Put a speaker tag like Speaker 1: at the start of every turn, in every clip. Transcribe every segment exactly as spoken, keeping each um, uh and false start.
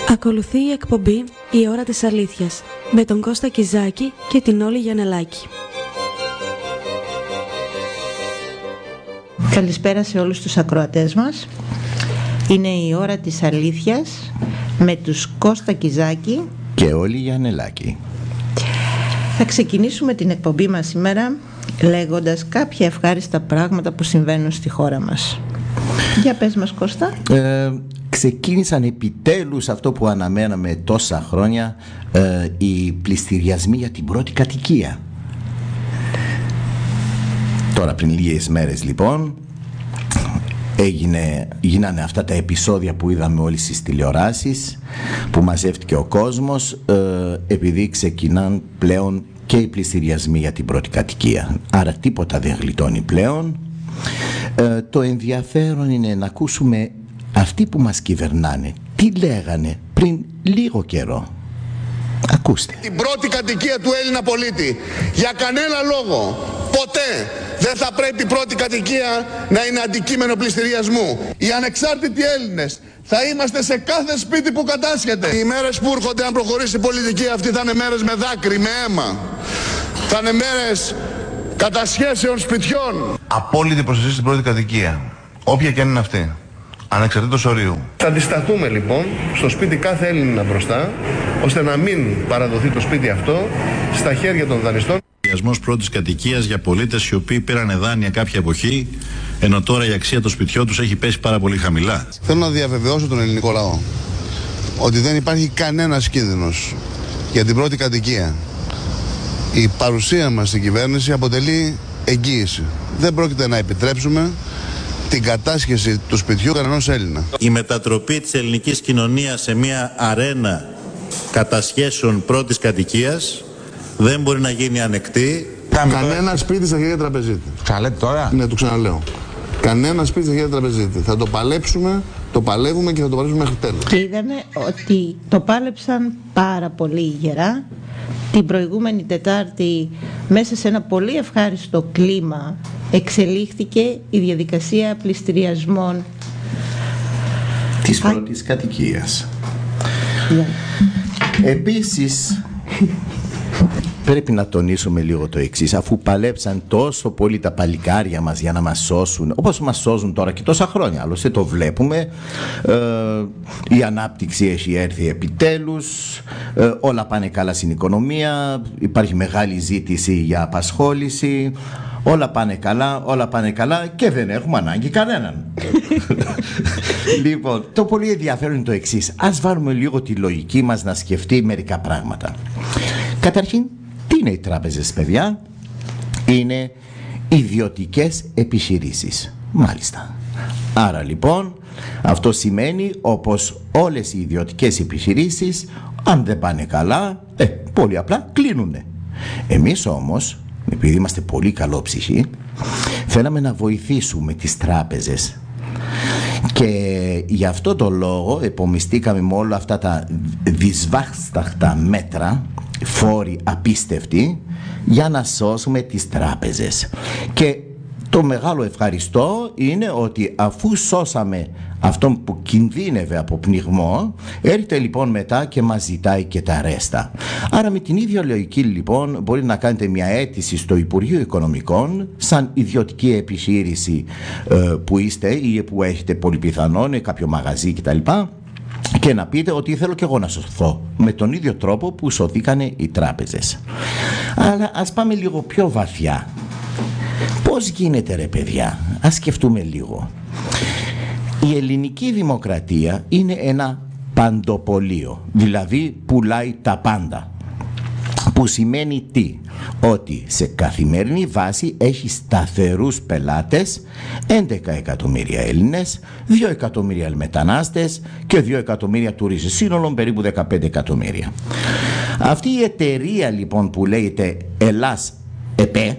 Speaker 1: Ακολουθεί η εκπομπή «Η ώρα της αλήθειας» με τον Κώστα Κιζάκη και την Όλη Γιαννελάκη.
Speaker 2: Καλησπέρα σε όλους τους ακροατές μας. Είναι η ώρα της αλήθειας με τους Κώστα Κιζάκη
Speaker 3: και Όλη Γιαννελάκη.
Speaker 2: Θα ξεκινήσουμε την εκπομπή μας σήμερα λέγοντας κάποια ευχάριστα πράγματα που συμβαίνουν στη χώρα μας. Για πες μας, Κώστα.
Speaker 3: Ε, ξεκίνησαν επιτέλους αυτό που αναμέναμε τόσα χρόνια, ε, οι πληστηριασμοί για την πρώτη κατοικία. Τώρα πριν λίγες μέρες λοιπόν έγινε, γίνανε αυτά τα επεισόδια που είδαμε όλοι στις τηλεοράσεις, που μαζεύτηκε ο κόσμος, ε, επειδή ξεκινάν πλέον και οι πληστηριασμοί για την πρώτη κατοικία. Άρα τίποτα δεν γλιτώνει πλέον. Ε, το ενδιαφέρον είναι να ακούσουμε αυτοί που μας κυβερνάνε τι λέγανε πριν λίγο καιρό. Ακούστε.
Speaker 4: Την πρώτη κατοικία του Έλληνα πολίτη. Για κανένα λόγο, ποτέ δεν θα πρέπει η πρώτη κατοικία να είναι αντικείμενο πληστηριασμού. Οι ανεξάρτητοι Έλληνες θα είμαστε σε κάθε σπίτι που κατάσχεται. Οι μέρες που έρχονται, αν προχωρήσει η πολιτική αυτή, θα είναι μέρες με δάκρυ, με αίμα. Θα είναι μέρες κατασχέσεων σπιτιών.
Speaker 5: Απόλυτη προστασία στην πρώτη κατοικία, όποια και αν είναι αυτή, ανεξαρτήτως ορίου.
Speaker 6: Θα αντισταθούμε λοιπόν στο σπίτι κάθε Έλληνα μπροστά, ώστε να μην παραδοθεί το σπίτι αυτό στα χέρια των δανειστών.
Speaker 7: Πληστηριασμός πρώτης κατοικίας για πολίτες οι οποίοι πήραν δάνεια κάποια εποχή, ενώ τώρα η αξία των σπιτιών τους έχει πέσει πάρα πολύ χαμηλά.
Speaker 6: Θέλω να διαβεβαιώσω τον ελληνικό λαό ότι δεν υπάρχει κανένας κίνδυνος για την πρώτη κατοικία. Η παρουσία μας στην κυβέρνηση αποτελεί εγγύηση. Δεν πρόκειται να επιτρέψουμε την κατάσχεση του σπιτιού κανενός Έλληνα.
Speaker 7: Η μετατροπή της ελληνικής κοινωνίας σε μια αρένα κατασχέσεων πρώτης κατοικίας δεν μπορεί να γίνει ανεκτή.
Speaker 6: Κανένα σπίτι στα χέρια τραπεζίτη.
Speaker 5: Ξαναλέτε τώρα.
Speaker 6: Ναι, το ξαναλέω. Κανένα σπίτι στα χέρια τραπεζίτη. Θα το παλέψουμε, το παλεύουμε και θα το παλέψουμε μέχρι τέλος.
Speaker 2: Και είδαμε ότι το πάλεψαν πάρα πολύ γερά. Την προηγούμενη Τετάρτη, μέσα σε ένα πολύ ευχάριστο κλίμα, εξελίχθηκε η διαδικασία πληστηριασμών
Speaker 3: της πρώτης κατοικίας.
Speaker 2: Yeah.
Speaker 3: Επίσης πρέπει να τονίσουμε λίγο το εξής. Αφού παλέψαν τόσο πολύ τα παλικάρια μας για να μας σώσουν, όπως μας σώζουν τώρα και τόσα χρόνια, άλλωστε το βλέπουμε, ε, η ανάπτυξη έχει έρθει επιτέλους, ε, όλα πάνε καλά στην οικονομία, υπάρχει μεγάλη ζήτηση για απασχόληση, όλα πάνε καλά, όλα πάνε καλά και δεν έχουμε ανάγκη κανέναν. Λοιπόν, το πολύ ενδιαφέρον είναι το εξής. Ας βάλουμε λίγο τη λογική μας να σκεφτεί μερικά πράγματα. Καταρχήν, τι είναι οι τράπεζες, παιδιά? Είναι ιδιωτικές επιχειρήσεις. Μάλιστα. Άρα λοιπόν, αυτό σημαίνει όπως όλες οι ιδιωτικές επιχειρήσεις, αν δεν πάνε καλά, ε, πολύ απλά κλείνουνε. Εμείς όμως, επειδή είμαστε πολύ καλόψυχοι, θέλαμε να βοηθήσουμε τις τράπεζες. Και γι' αυτό το λόγο επομιστήκαμε με όλα αυτά τα δυσβάσταχτα μέτρα, φόροι απίστευτοι, για να σώσουμε τις τράπεζες. Και το μεγάλο ευχαριστώ είναι ότι αφού σώσαμε αυτόν που κινδύνευε από πνιγμό, έρχεται λοιπόν μετά και μας ζητάει και τα ρέστα. Άρα με την ίδια λογική λοιπόν μπορεί να κάνετε μια αίτηση στο Υπουργείο Οικονομικών, σαν ιδιωτική επιχείρηση ε, που είστε ή που έχετε πολύ πιθανόν κάποιο μαγαζί κτλ, και να πείτε ότι θέλω και εγώ να σωθώ με τον ίδιο τρόπο που σωθήκανε οι τράπεζες. Αλλά ας πάμε λίγο πιο βαθιά. Πώς γίνεται, ρε παιδιά? Ας σκεφτούμε λίγο. Η ελληνική δημοκρατία είναι ένα παντοπολείο, δηλαδή πουλάει τα πάντα. Που σημαίνει τι? Ότι σε καθημερινή βάση έχει σταθερούς πελάτες, έντεκα εκατομμύρια Έλληνες, δύο εκατομμύρια μετανάστες και δύο εκατομμύρια τουρίστες, σύνολο περίπου δεκαπέντε εκατομμύρια. Αυτή η εταιρεία λοιπόν που λέγεται Ελλάς ΕΠΕ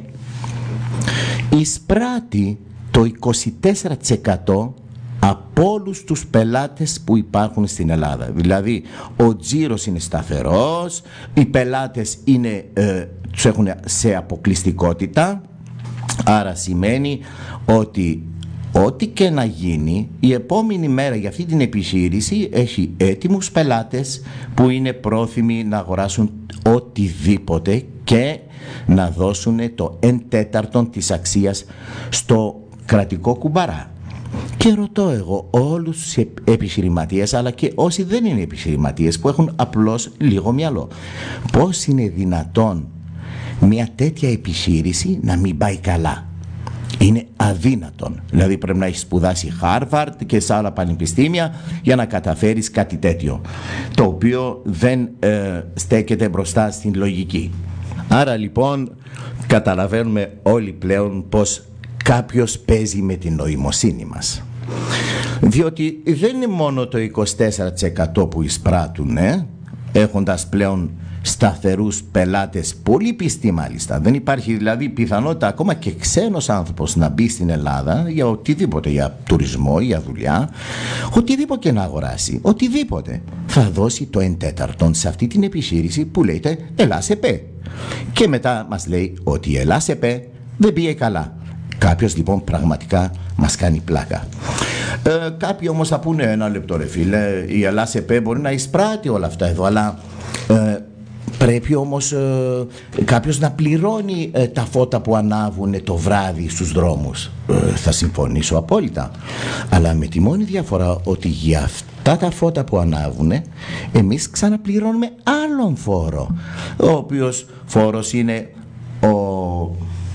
Speaker 3: εισπράττει το είκοσι τέσσερα τοις εκατό από όλους τους πελάτες που υπάρχουν στην Ελλάδα. Δηλαδή ο τζίρος είναι σταθερός, οι πελάτες είναι, ε, τους έχουν σε αποκλειστικότητα, άρα σημαίνει ότι ο ό,τι και να γίνει, η επόμενη μέρα για αυτή την επιχείρηση έχει έτοιμους πελάτες που είναι πρόθυμοι να αγοράσουν οτιδήποτε και να δώσουν το εν τέταρτον της αξίας στο κρατικό κουμπαρά. Και ρωτώ εγώ όλους τους επιχειρηματίες, αλλά και όσοι δεν είναι επιχειρηματίες, που έχουν απλώς λίγο μυαλό, πώς είναι δυνατόν μια τέτοια επιχείρηση να μην πάει καλά? Είναι αδύνατον. Δηλαδή πρέπει να έχεις σπουδάσει Harvard και σε άλλα πανεπιστήμια για να καταφέρεις κάτι τέτοιο, το οποίο δεν ε, στέκεται μπροστά στην λογική. Άρα λοιπόν καταλαβαίνουμε όλοι πλέον πως κάποιος παίζει με την νοημοσύνη μας. Διότι δεν είναι μόνο το είκοσι τέσσερα τοις εκατό που εισπράττουν, ε, έχοντας πλέον σταθερούς πελάτες, πολύ πιστοί μάλιστα. Δεν υπάρχει δηλαδή πιθανότητα ακόμα και ξένος άνθρωπος να μπει στην Ελλάδα για οτιδήποτε, για τουρισμό, για δουλειά, οτιδήποτε και να αγοράσει, οτιδήποτε. Θα δώσει το εν τέταρτον σε αυτή την επιχείρηση που λέγεται Ελλάς ΕΠΕ. Και μετά μας λέει ότι η Ελλάς ΕΠΕ δεν πήγε καλά. Κάποιος λοιπόν πραγματικά μας κάνει πλάκα. Ε, κάποιοι όμως θα πούνε, ένα λεπτό ρε φίλε, η Ελλάς ΕΠΕ μπορεί να εισπράττει όλα αυτά εδώ, αλλά ε, πρέπει όμως ε, κάποιος να πληρώνει ε, τα φώτα που ανάβουν το βράδυ στους δρόμους. Ε, θα συμφωνήσω απόλυτα. Αλλά με τη μόνη διαφορά ότι για αυτά τα φώτα που ανάβουν εμείς ξαναπληρώνουμε άλλον φόρο, ο οποίος φόρος είναι ο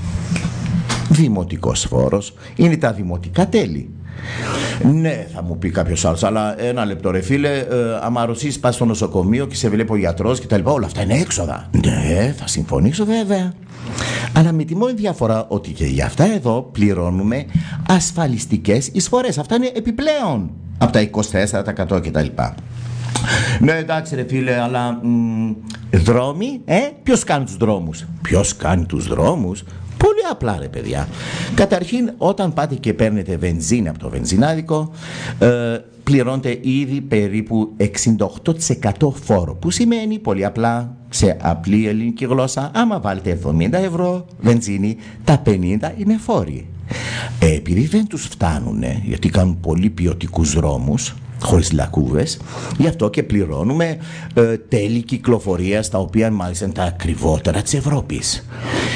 Speaker 3: δημοτικός φόρος, είναι τα δημοτικά τέλη. Ναι, θα μου πει κάποιος άλλος, αλλά ένα λεπτό ρε φίλε, ε, άμα αρρωσείς πας στο νοσοκομείο και σε βλέπει ο γιατρός και τα λοιπά, όλα αυτά είναι έξοδα. Ναι, θα συμφωνήσω βέβαια. Αλλά με τη μόνη διαφορά ότι και για αυτά εδώ πληρώνουμε ασφαλιστικές εισφορές. Αυτά είναι επιπλέον από τα είκοσι τέσσερα τοις εκατό και τα λοιπά. Ναι, εντάξει ρε φίλε, αλλά μ, δρόμοι, ε, ποιος κάνει τους δρόμους? Ποιος κάνει τους δρόμους? Πολύ απλά ρε παιδιά. Καταρχήν, όταν πάτε και παίρνετε βενζίνη από το βενζινάδικο, ε, πληρώνετε ήδη περίπου εξήντα οκτώ τοις εκατό φόρο, που σημαίνει πολύ απλά, σε απλή ελληνική γλώσσα, άμα βάλετε εβδομήντα ευρώ βενζίνη, τα πενήντα είναι φόροι. Ε, επειδή δεν τους φτάνουν, γιατί κάνουν πολύ ποιοτικούς δρόμους χωρίς λακκούβες, γι' αυτό και πληρώνουμε ε, τέλη κυκλοφορίας, τα οποία μάλιστα είναι τα ακριβότερα της Ευρώπης.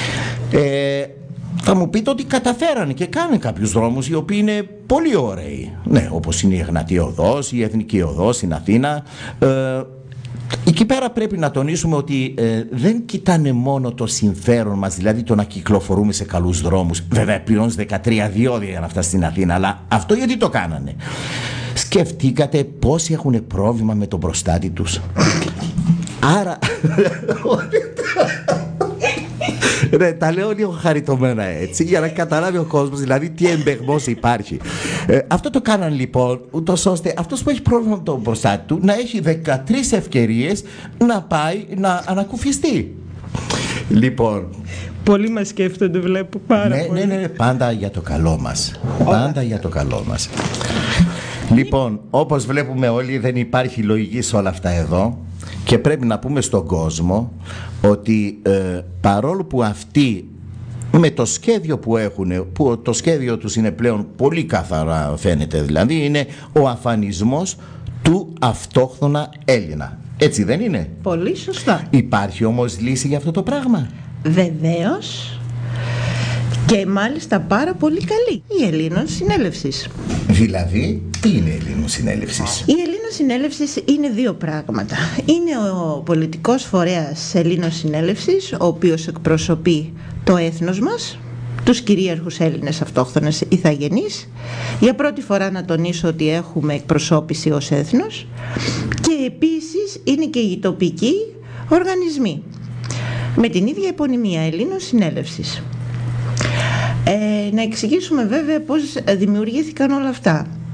Speaker 3: Ε, θα μου πείτε ότι καταφέρανε και κάνουν κάποιους δρόμους οι οποίοι είναι πολύ ωραίοι. Ναι, όπως είναι η Εγνατία Οδός, η Εθνική Οδός στην Αθήνα. Ε, εκεί πέρα πρέπει να τονίσουμε ότι ε, δεν κοιτάνε μόνο το συμφέρον μας, δηλαδή το να κυκλοφορούμε σε καλούς δρόμους. Βέβαια πληρώνεις δεκατρία διόδια για να φτάσει στην Αθήνα, αλλά αυτό γιατί το κάνανε? Σκεφτήκατε πόσοι έχουν πρόβλημα με τον προστάτη τους? Άρα... Ναι, τα λέω λίγο χαριτωμένα έτσι, για να καταλάβει ο κόσμος δηλαδή τι εμπεγμός υπάρχει. Ε, αυτό το κάναν λοιπόν, ούτως ώστε αυτός που έχει πρόβλημα με τον προστάτη του να έχει δεκατρείς ευκαιρίες να πάει να ανακουφιστεί. Λοιπόν,
Speaker 2: πολλοί μας σκέφτονται, βλέπω πάρα
Speaker 3: ναι,
Speaker 2: πολύ.
Speaker 3: ναι, ναι, πάντα για το καλό μας. Πάντα για το καλό μας. Λοιπόν, όπως βλέπουμε όλοι, δεν υπάρχει λογική σε όλα αυτά εδώ. Και πρέπει να πούμε στον κόσμο ότι ε, παρόλο που αυτοί με το σχέδιο που έχουν, που το σχέδιο τους είναι πλέον πολύ καθαρά φαίνεται, δηλαδή είναι ο αφανισμός του αυτόχθονα Έλληνα. Έτσι δεν είναι?
Speaker 2: Πολύ σωστά.
Speaker 3: Υπάρχει όμως λύση για αυτό το πράγμα?
Speaker 2: Βεβαίως. Και μάλιστα πάρα πολύ καλή. Η Ελλήνων Συνέλευσης.
Speaker 3: Δηλαδή, τι είναι η Ελλήνων Συνέλευσης?
Speaker 2: Η Ελλήνων Συνέλευσης είναι δύο πράγματα. Είναι ο πολιτικός φορέας Ελλήνων Συνέλευσης, ο οποίος εκπροσωπεί το έθνος μας, τους κυρίαρχους Έλληνες αυτόχθονες ηθαγενείς. Για πρώτη φορά να τονίσω ότι έχουμε εκπροσώπηση ως έθνος. Και επίσης είναι και οι τοπικοί οργανισμοί με την ίδια επωνυμία, Ελλήνων Συνέλευσης. Ε, να εξηγήσουμε βέβαια πώς δημιουργήθηκαν όλα αυτά.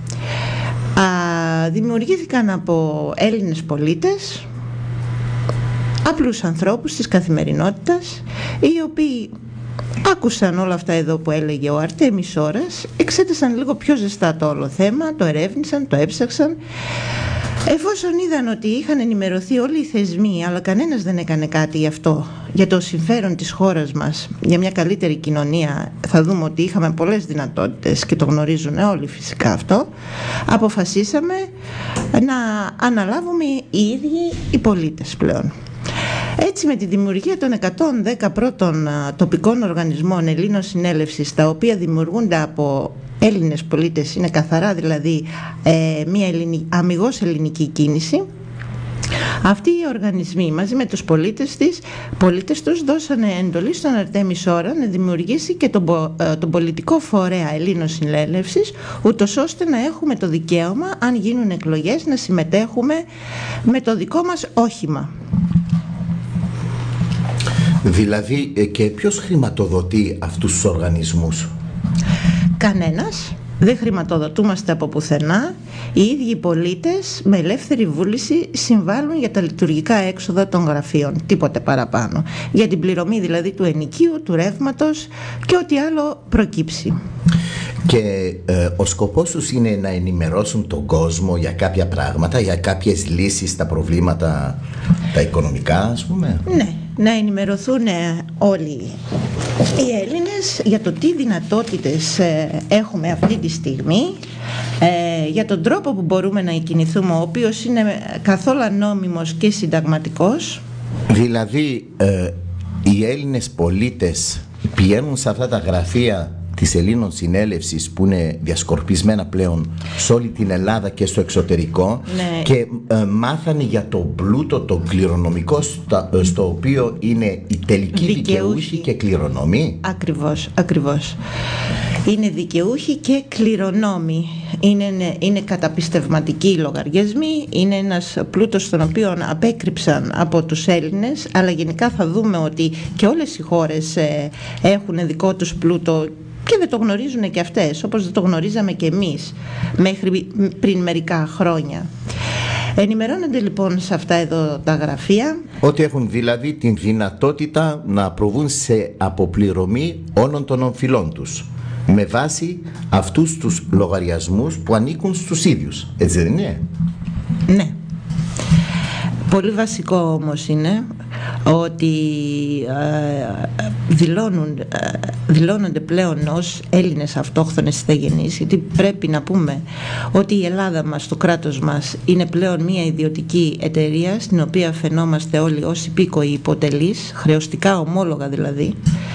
Speaker 2: Α, δημιουργήθηκαν από Έλληνες πολίτες, απλούς ανθρώπους της καθημερινότητας, οι οποίοι άκουσαν όλα αυτά εδώ που έλεγε ο Αρτέμις Ώρας, εξέτασαν λίγο πιο ζεστά το όλο θέμα, το ερεύνησαν, το έψαξαν Εφόσον είδαν ότι είχαν ενημερωθεί όλοι οι θεσμοί, αλλά κανένας δεν έκανε κάτι γι' αυτό, για το συμφέρον της χώρας μας, για μια καλύτερη κοινωνία, θα δούμε ότι είχαμε πολλές δυνατότητες και το γνωρίζουν όλοι φυσικά αυτό, αποφασίσαμε να αναλάβουμε οι ίδιοι οι πολίτες πλέον. Έτσι, με τη δημιουργία των εκατόν δέκα πρώτων τοπικών οργανισμών Ελλήνων Συνέλευσης, τα οποία δημιουργούνται από Έλληνες πολίτες, είναι καθαρά δηλαδή ε, μια ελληνική, αμιγώς ελληνική κίνηση, αυτοί οι οργανισμοί μαζί με τους πολίτες, της, πολίτες τους δώσανε εντολή στον Αρτέμι Σόρα να δημιουργήσει και τον, τον πολιτικό φορέα Ελλήνων Συνέλευσης, ούτως ώστε να έχουμε το δικαίωμα, αν γίνουν εκλογές, να συμμετέχουμε με το δικό μας όχημα.
Speaker 3: Δηλαδή, και ποιος χρηματοδοτεί αυτούς τους οργανισμούς?
Speaker 2: Κανένας. Δεν χρηματοδοτούμαστε από πουθενά. Οι ίδιοι οι πολίτες με ελεύθερη βούληση συμβάλλουν για τα λειτουργικά έξοδα των γραφείων. Τίποτε παραπάνω. Για την πληρωμή δηλαδή του ενοικίου, του ρεύματος και ό,τι άλλο προκύψει.
Speaker 3: Και ε, ο σκοπός τους είναι να ενημερώσουν τον κόσμο για κάποια πράγματα, για κάποιες λύσεις στα προβλήματα τα οικονομικά, ας πούμε.
Speaker 2: Ναι, να ενημερωθούν όλοι οι Έλληνες για το τι δυνατότητες ε, έχουμε αυτή τη στιγμή, ε, για τον τρόπο που μπορούμε να κινηθούμε, ο οποίος είναι καθόλου νόμιμος και συνταγματικός.
Speaker 3: Δηλαδή, ε, οι Έλληνες πολίτες πηγαίνουν σε αυτά τα γραφεία της Ελλήνων Συνέλευσης που είναι διασκορπισμένα πλέον σε όλη την Ελλάδα και στο εξωτερικό, ναι, και ε, μάθανε για το πλούτο, το κληρονομικό στο, στο οποίο είναι οι τελικοί δικαιούχοι και κληρονόμοι. Ακριβώς,
Speaker 2: ακριβώς. Είναι δικαιούχοι και κληρονόμοι. Είναι, είναι καταπιστευματικοί οι λογαριασμοί. Είναι ένας πλούτος τον οποίο απέκρυψαν από τους Έλληνες, αλλά γενικά θα δούμε ότι και όλες οι χώρες ε, έχουν δικό τους πλούτο και δεν το γνωρίζουν και αυτές, όπως δεν το γνωρίζαμε και εμείς μέχρι πριν μερικά χρόνια. Ενημερώνονται λοιπόν σε αυτά εδώ τα γραφεία.
Speaker 3: Ότι έχουν δηλαδή την δυνατότητα να προβούν σε αποπληρωμή όλων των οφειλών τους με βάση αυτούς τους λογαριασμούς που ανήκουν στους ίδιους. Έτσι δεν είναι?
Speaker 2: Ναι. Πολύ βασικό όμως είναι ότι ε, δηλώνουν, ε, δηλώνονται πλέον ως Έλληνες αυτόχθονες ηθαγενείς, γιατί πρέπει να πούμε ότι η Ελλάδα μας, το κράτος μας, είναι πλέον μια ιδιωτική εταιρεία στην οποία φαινόμαστε όλοι ως υπήκοοι υποτελείς, χρεωστικά ομόλογα δηλαδή,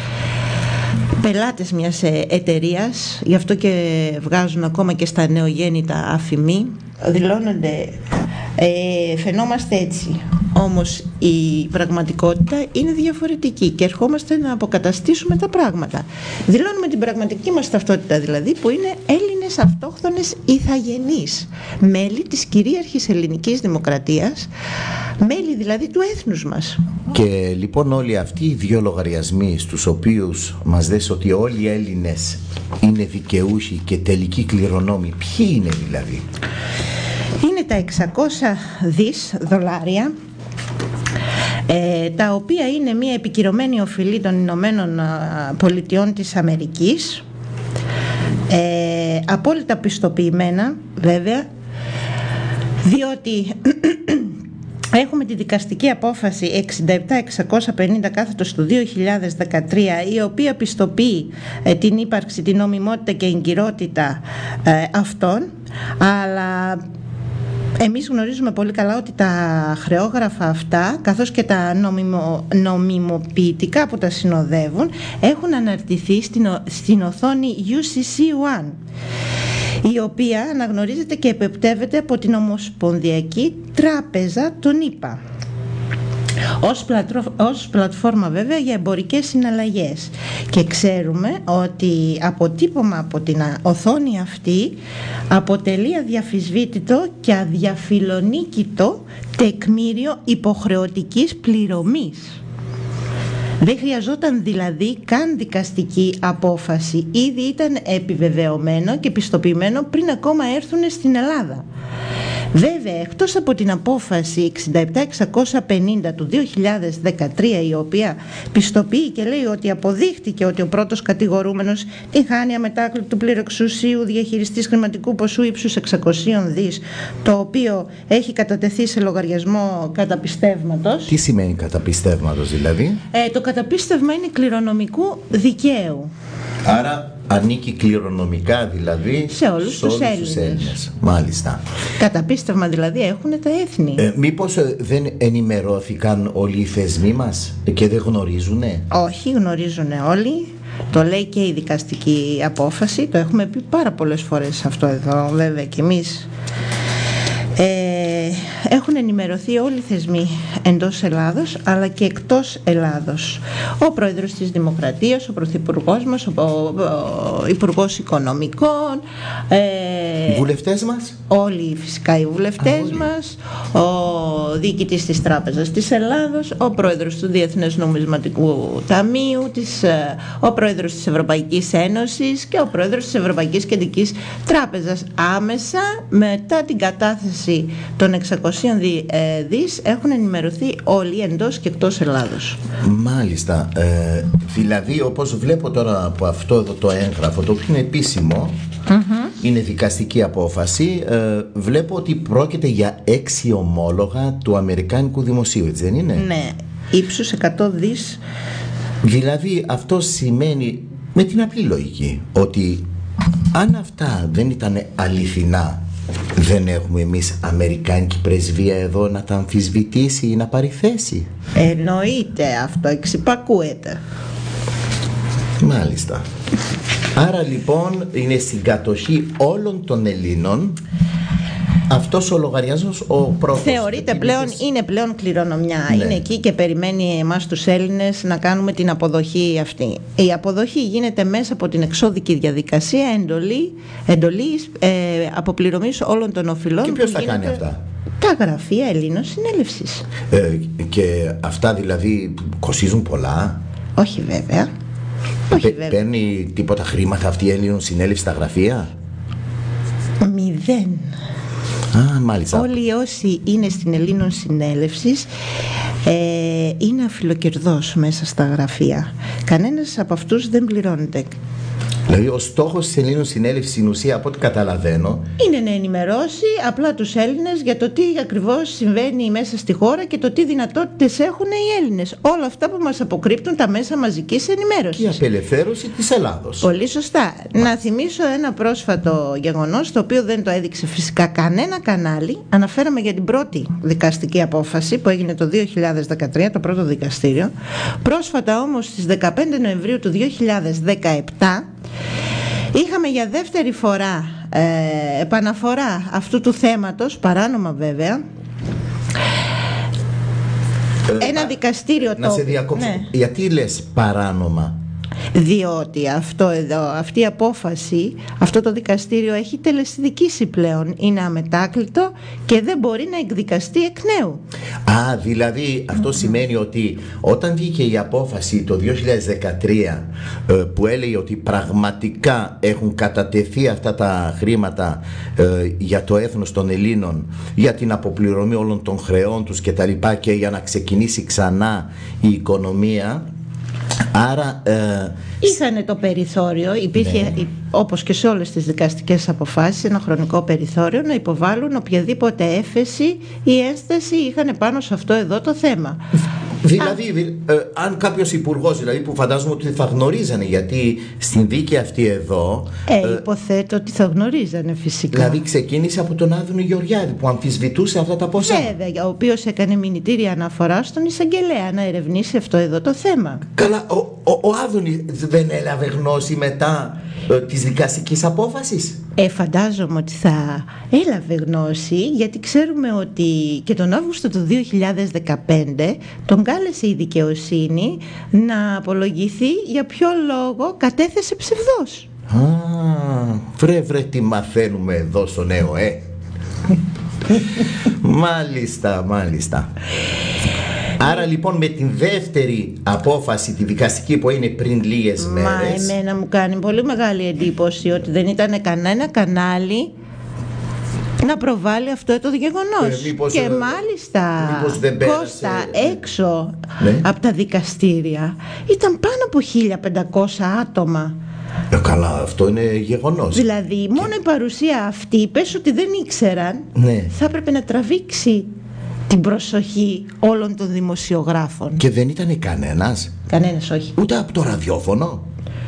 Speaker 2: πελάτες μιας εταιρείας, γι' αυτό και βγάζουν ακόμα και στα νεογέννητα αφημί, δηλώνονται, ε, φαινόμαστε έτσι. Όμως η πραγματικότητα είναι διαφορετική και ερχόμαστε να αποκαταστήσουμε τα πράγματα. Δηλώνουμε την πραγματική μας ταυτότητα δηλαδή, που είναι Έλληνες αυτόχθονες ηθαγενείς, μέλη της κυρίαρχης ελληνικής δημοκρατίας, μέλη δηλαδή του έθνους μας.
Speaker 3: Και λοιπόν όλοι αυτοί οι δύο λογαριασμοί στους οποίους μας δες ότι όλοι οι Έλληνες είναι δικαιούχοι και τελικοί κληρονόμοι, ποιοι είναι δηλαδή?
Speaker 2: Είναι τα εξακόσια δις δολάρια, ε, τα οποία είναι μια επικυρωμένη οφειλή των Ηνωμένων Πολιτειών της Αμερικής, ε, απόλυτα πιστοποιημένα βέβαια, διότι έχουμε τη δικαστική απόφαση εξήντα επτά εξακόσια πενήντα κάθετος του δύο χιλιάδες δεκατρία, η οποία πιστοποιεί ε, την ύπαρξη, την νομιμότητα και εγκυρότητα ε, αυτών, αλλά εμείς γνωρίζουμε πολύ καλά ότι τα χρεόγραφα αυτά, καθώς και τα νομιμο, νομιμοποιητικά που τα συνοδεύουν, έχουν αναρτηθεί στην, στην οθόνη γιου σι σι ένα, η οποία αναγνωρίζεται και επεπτεύεται από την Ομοσπονδιακή Τράπεζα των ΗΠΑ ως, πλατρο, ως πλατφόρμα βέβαια για εμπορικές συναλλαγές. Και ξέρουμε ότι αποτύπωμα από την οθόνη αυτή αποτελεί αδιαφυσβήτητο και αδιαφιλονίκητο τεκμήριο υποχρεωτικής πληρωμής. Δεν χρειαζόταν δηλαδή καν δικαστική απόφαση. Ήδη ήταν επιβεβαιωμένο και πιστοποιημένο πριν ακόμα έρθουν στην Ελλάδα. Βέβαια, εκτός από την απόφαση εξήντα επτά εξακόσια πενήντα του δύο χιλιάδες δεκατρία, η οποία πιστοποιεί και λέει ότι αποδείχτηκε ότι ο πρώτος κατηγορούμενος την χάνει αμετάκλητου πληρεξουσίου διαχειριστής χρηματικού ποσού ύψους εξακοσίων δις, το οποίο έχει κατατεθεί σε λογαριασμό καταπιστεύματος.
Speaker 3: Τι σημαίνει καταπιστεύματος δηλαδή?
Speaker 2: Ε, το καταπίστευμα είναι κληρονομικού δικαίου.
Speaker 3: Άρα ανήκει κληρονομικά δηλαδή
Speaker 2: σε όλους,
Speaker 3: σε
Speaker 2: τους,
Speaker 3: όλους
Speaker 2: Έλληνες.
Speaker 3: τους Έλληνες. Μάλιστα.
Speaker 2: Καταπίστευμα δηλαδή έχουν τα έθνη.
Speaker 3: Ε, μήπως ε, δεν ενημερώθηκαν όλοι οι θεσμοί μας και δεν γνωρίζουνε?
Speaker 2: Όχι, γνωρίζουν όλοι. Το λέει και η δικαστική απόφαση. Το έχουμε πει πάρα πολλές φορές αυτό εδώ, βέβαια και εμείς. Ε, έχουν ενημερωθεί όλοι οι θεσμοί εντός Ελλάδος αλλά και εκτός Ελλάδος. Ο Πρόεδρος της Δημοκρατίας, ο Πρωθυπουργός μας, ο, ο, ο Υπουργός Οικονομικών, ε,
Speaker 3: οι βουλευτές μας,
Speaker 2: όλοι φυσικά οι βουλευτές
Speaker 3: Α,
Speaker 2: μας, ο διοικητής της Τράπεζας της Ελλάδος, ο Πρόεδρος του Διεθνές Νομισματικού Ταμείου, της, ο Πρόεδρος της Ευρωπαϊκής Ένωσης και ο Πρόεδρος της Ευρωπαϊκής Κεντρικής Τράπεζας. Άμεσα μετά την κατάθεση των εξακοσίων δις έχουν ενημερωθεί όλοι εντός και εκτός Ελλάδος.
Speaker 3: Μάλιστα. Ε, δηλαδή όπως βλέπω τώρα από αυτό εδώ το έγγραφο, το οποίο είναι επίσημο, mm-hmm. είναι δικαστική απόφαση, ε, βλέπω ότι πρόκειται για έξι ομόλογα του Αμερικάνικου Δημοσίου, έτσι δεν είναι?
Speaker 2: Ναι, ύψους εκατό δις.
Speaker 3: Δηλαδή αυτό σημαίνει με την απλή λογική ότι αν αυτά δεν ήταν αληθινά, δεν έχουμε εμείς αμερικάνικη πρεσβεία εδώ να τα αμφισβητήσει ή να πάρει θέση?
Speaker 2: Εννοείται, αυτό εξυπακούεται.
Speaker 3: Μάλιστα. Άρα λοιπόν είναι στην κατοχή όλων των Ελλήνων αυτός ο λογαριασμός, ο πρώτος.
Speaker 2: Θεωρείται πλέον, είναι πλέον κληρονομιά. Ναι. Είναι εκεί και περιμένει εμάς τους Έλληνες να κάνουμε την αποδοχή αυτή. Η αποδοχή γίνεται μέσα από την εξώδικη διαδικασία εντολή, εντολής ε, αποπληρωμής όλων των οφειλών.
Speaker 3: Και ποιος θα κάνει αυτά?
Speaker 2: Τα γραφεία Ελλήνων συνέλευσης.
Speaker 3: Ε, και αυτά δηλαδή κοστίζουν πολλά?
Speaker 2: Όχι βέβαια. Όχι,
Speaker 3: Πε,
Speaker 2: βέβαια.
Speaker 3: Παίρνει τίποτα χρήματα αυτή η Έλληνων συνέλευση στα γραφεία?
Speaker 2: Μηδέν.
Speaker 3: Α, μάλιστα.
Speaker 2: Όλοι όσοι είναι στην Ελλήνων συνέλευσης ε, είναι αφιλοκερδός μέσα στα γραφεία. Κανένας από αυτούς δεν πληρώνεται.
Speaker 3: Δηλαδή ο στόχος της Ελλήνων συνέλευσης στην ουσία, από ό,τι καταλαβαίνω,
Speaker 2: είναι να ενημερώσει απλά τους Έλληνες για το τι ακριβώς συμβαίνει μέσα στη χώρα και το τι δυνατότητες έχουν οι Έλληνες. Όλα αυτά που μας αποκρύπτουν τα μέσα μαζικής ενημέρωσης.
Speaker 3: και η απελευθέρωση της Ελλάδος.
Speaker 2: Πολύ σωστά. Να θυμίσω ένα πρόσφατο γεγονός, το οποίο δεν το έδειξε φυσικά κανένα κανάλι. Αναφέραμε για την πρώτη δικαστική απόφαση που έγινε το δύο χιλιάδες δεκατρία, το πρώτο δικαστήριο. Πρόσφατα όμως στις δεκαπέντε Νοεμβρίου του δύο χιλιάδες δεκαεπτά είχαμε για δεύτερη φορά ε, επαναφορά αυτού του θέματος, παράνομα βέβαια, ε, ένα α, δικαστήριο.
Speaker 3: Να το... σε διακόψω. Ναι. Γιατί λες παράνομα?
Speaker 2: Διότι αυτό εδώ, αυτή η απόφαση, αυτό το δικαστήριο έχει τελεσδικήσει πλέον, είναι αμετάκλητο και δεν μπορεί να εκδικαστεί εκ νέου.
Speaker 3: Α, δηλαδή αυτό mm-hmm. σημαίνει ότι όταν βγήκε η απόφαση το δύο χιλιάδες δεκατρία ε, που έλεγε ότι πραγματικά έχουν κατατεθεί αυτά τα χρήματα ε, για το έθνος των Ελλήνων, για την αποπληρωμή όλων των χρεών τους και τα λοιπά, και για να ξεκινήσει ξανά η οικονομία. Άρα ε,
Speaker 2: είχανε το περιθώριο, υπήρχε ναι. όπως και σε όλες τις δικαστικές αποφάσεις ένα χρονικό περιθώριο να υποβάλουν οποιαδήποτε έφεση ή ένσταση είχαν πάνω σε αυτό εδώ το θέμα.
Speaker 3: Δηλαδή, ε, αν κάποιος υπουργός, δηλαδή, που φαντάζομαι ότι θα γνωρίζανε, γιατί στην δίκη αυτή εδώ
Speaker 2: ε, ε, υποθέτω ότι θα γνωρίζανε φυσικά.
Speaker 3: Δηλαδή ξεκίνησε από τον Άδωνη Γεωργιάδη που αμφισβητούσε αυτά τα ποσά.
Speaker 2: Βέβαια, ο οποίος έκανε μηνυτήρια αναφορά στον εισαγγελέα να ερευνήσει αυτό εδώ το θέμα.
Speaker 3: Καλά, ο, ο, ο Άδωνη δεν έλαβε γνώση μετά ε, της δικαστικής απόφασης?
Speaker 2: Ε, φαντάζομαι ότι θα έλαβε γνώση, γιατί ξέρουμε ότι και τον Αύγουστο του δύο χιλιάδες δεκαπέντε τον κάλεσε η δικαιοσύνη να απολογηθεί για ποιο λόγο κατέθεσε ψευδός.
Speaker 3: Α, βρε βρε τι μαθαίνουμε εδώ στο νέο, ε. Μάλιστα, μάλιστα. Άρα λοιπόν με την δεύτερη απόφαση, τη δικαστική που είναι πριν λίγες μέρες.
Speaker 2: Μα εμένα μου κάνει πολύ μεγάλη εντύπωση ότι δεν ήταν κανένα κανάλι να προβάλλει αυτό το γεγονός.
Speaker 3: Ε, μήπως,
Speaker 2: και
Speaker 3: ε,
Speaker 2: μάλιστα
Speaker 3: μήπως δεν πέρασε,
Speaker 2: Κώστα,
Speaker 3: ναι.
Speaker 2: έξω
Speaker 3: Ναι.
Speaker 2: από τα δικαστήρια ήταν πάνω από χίλια πεντακόσια άτομα.
Speaker 3: Ε, καλά, αυτό είναι γεγονός.
Speaker 2: Δηλαδή μόνο η παρουσία αυτή, πες ότι δεν ήξεραν,
Speaker 3: Ναι.
Speaker 2: θα έπρεπε να τραβήξει την προσοχή όλων των δημοσιογράφων.
Speaker 3: Και δεν ήταν κανένας,
Speaker 2: Κανένας όχι.
Speaker 3: ούτε από το ραδιόφωνο.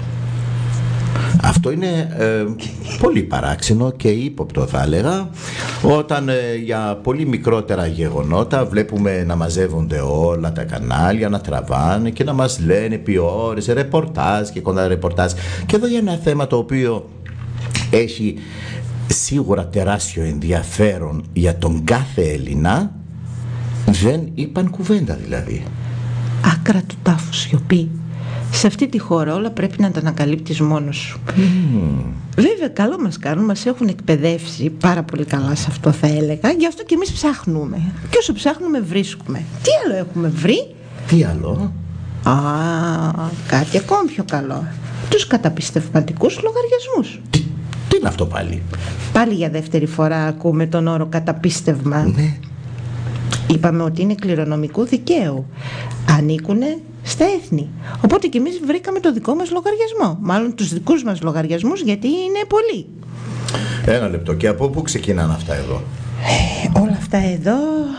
Speaker 3: Αυτό είναι ε, πολύ παράξενο και ύποπτο, θα έλεγα, όταν ε, για πολύ μικρότερα γεγονότα βλέπουμε να μαζεύονται όλα τα κανάλια, να τραβάνε και να μας λένε επί ώρες ρεπορτάζ και κοντά ρεπορτάζ. Και εδώ για ένα θέμα το οποίο έχει σίγουρα τεράστιο ενδιαφέρον για τον κάθε Έλληνα, δεν είπαν κουβέντα δηλαδή.
Speaker 2: Άκρα του τάφου σιωπή. Σε αυτή τη χώρα όλα πρέπει να τα ανακαλύπτεις μόνος σου. Mm. Βέβαια καλό μας κάνουν, μας έχουν εκπαιδεύσει πάρα πολύ καλά σε αυτό, θα έλεγα. Γι' αυτό και εμείς ψάχνουμε. Και όσο ψάχνουμε βρίσκουμε. Τι άλλο έχουμε βρει?
Speaker 3: Τι άλλο?
Speaker 2: Α, κάτι ακόμη πιο καλό. Τους καταπιστευματικούς λογαριασμούς.
Speaker 3: Τι, τι είναι αυτό πάλι?
Speaker 2: Πάλι για δεύτερη φορά ακούμε τον όρο καταπίστευμα.
Speaker 3: Ναι.
Speaker 2: Είπαμε ότι είναι κληρονομικού δικαίου. Ανήκουνε στα έθνη. Οπότε και εμείς βρήκαμε το δικό μας λογαριασμό. Μάλλον τους δικούς μας λογαριασμούς, γιατί είναι πολλοί.
Speaker 3: Ένα λεπτό. Και από πού ξεκινάνε αυτά εδώ?
Speaker 2: Ε, όλα αυτά εδώ,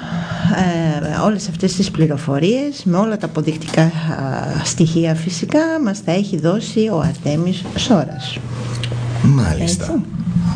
Speaker 2: ε, όλες αυτές τις πληροφορίες, με όλα τα αποδεικτικά ε, στοιχεία φυσικά, μας τα έχει δώσει ο Αρτέμις Σόρας.
Speaker 3: Μάλιστα.
Speaker 2: Έτσι.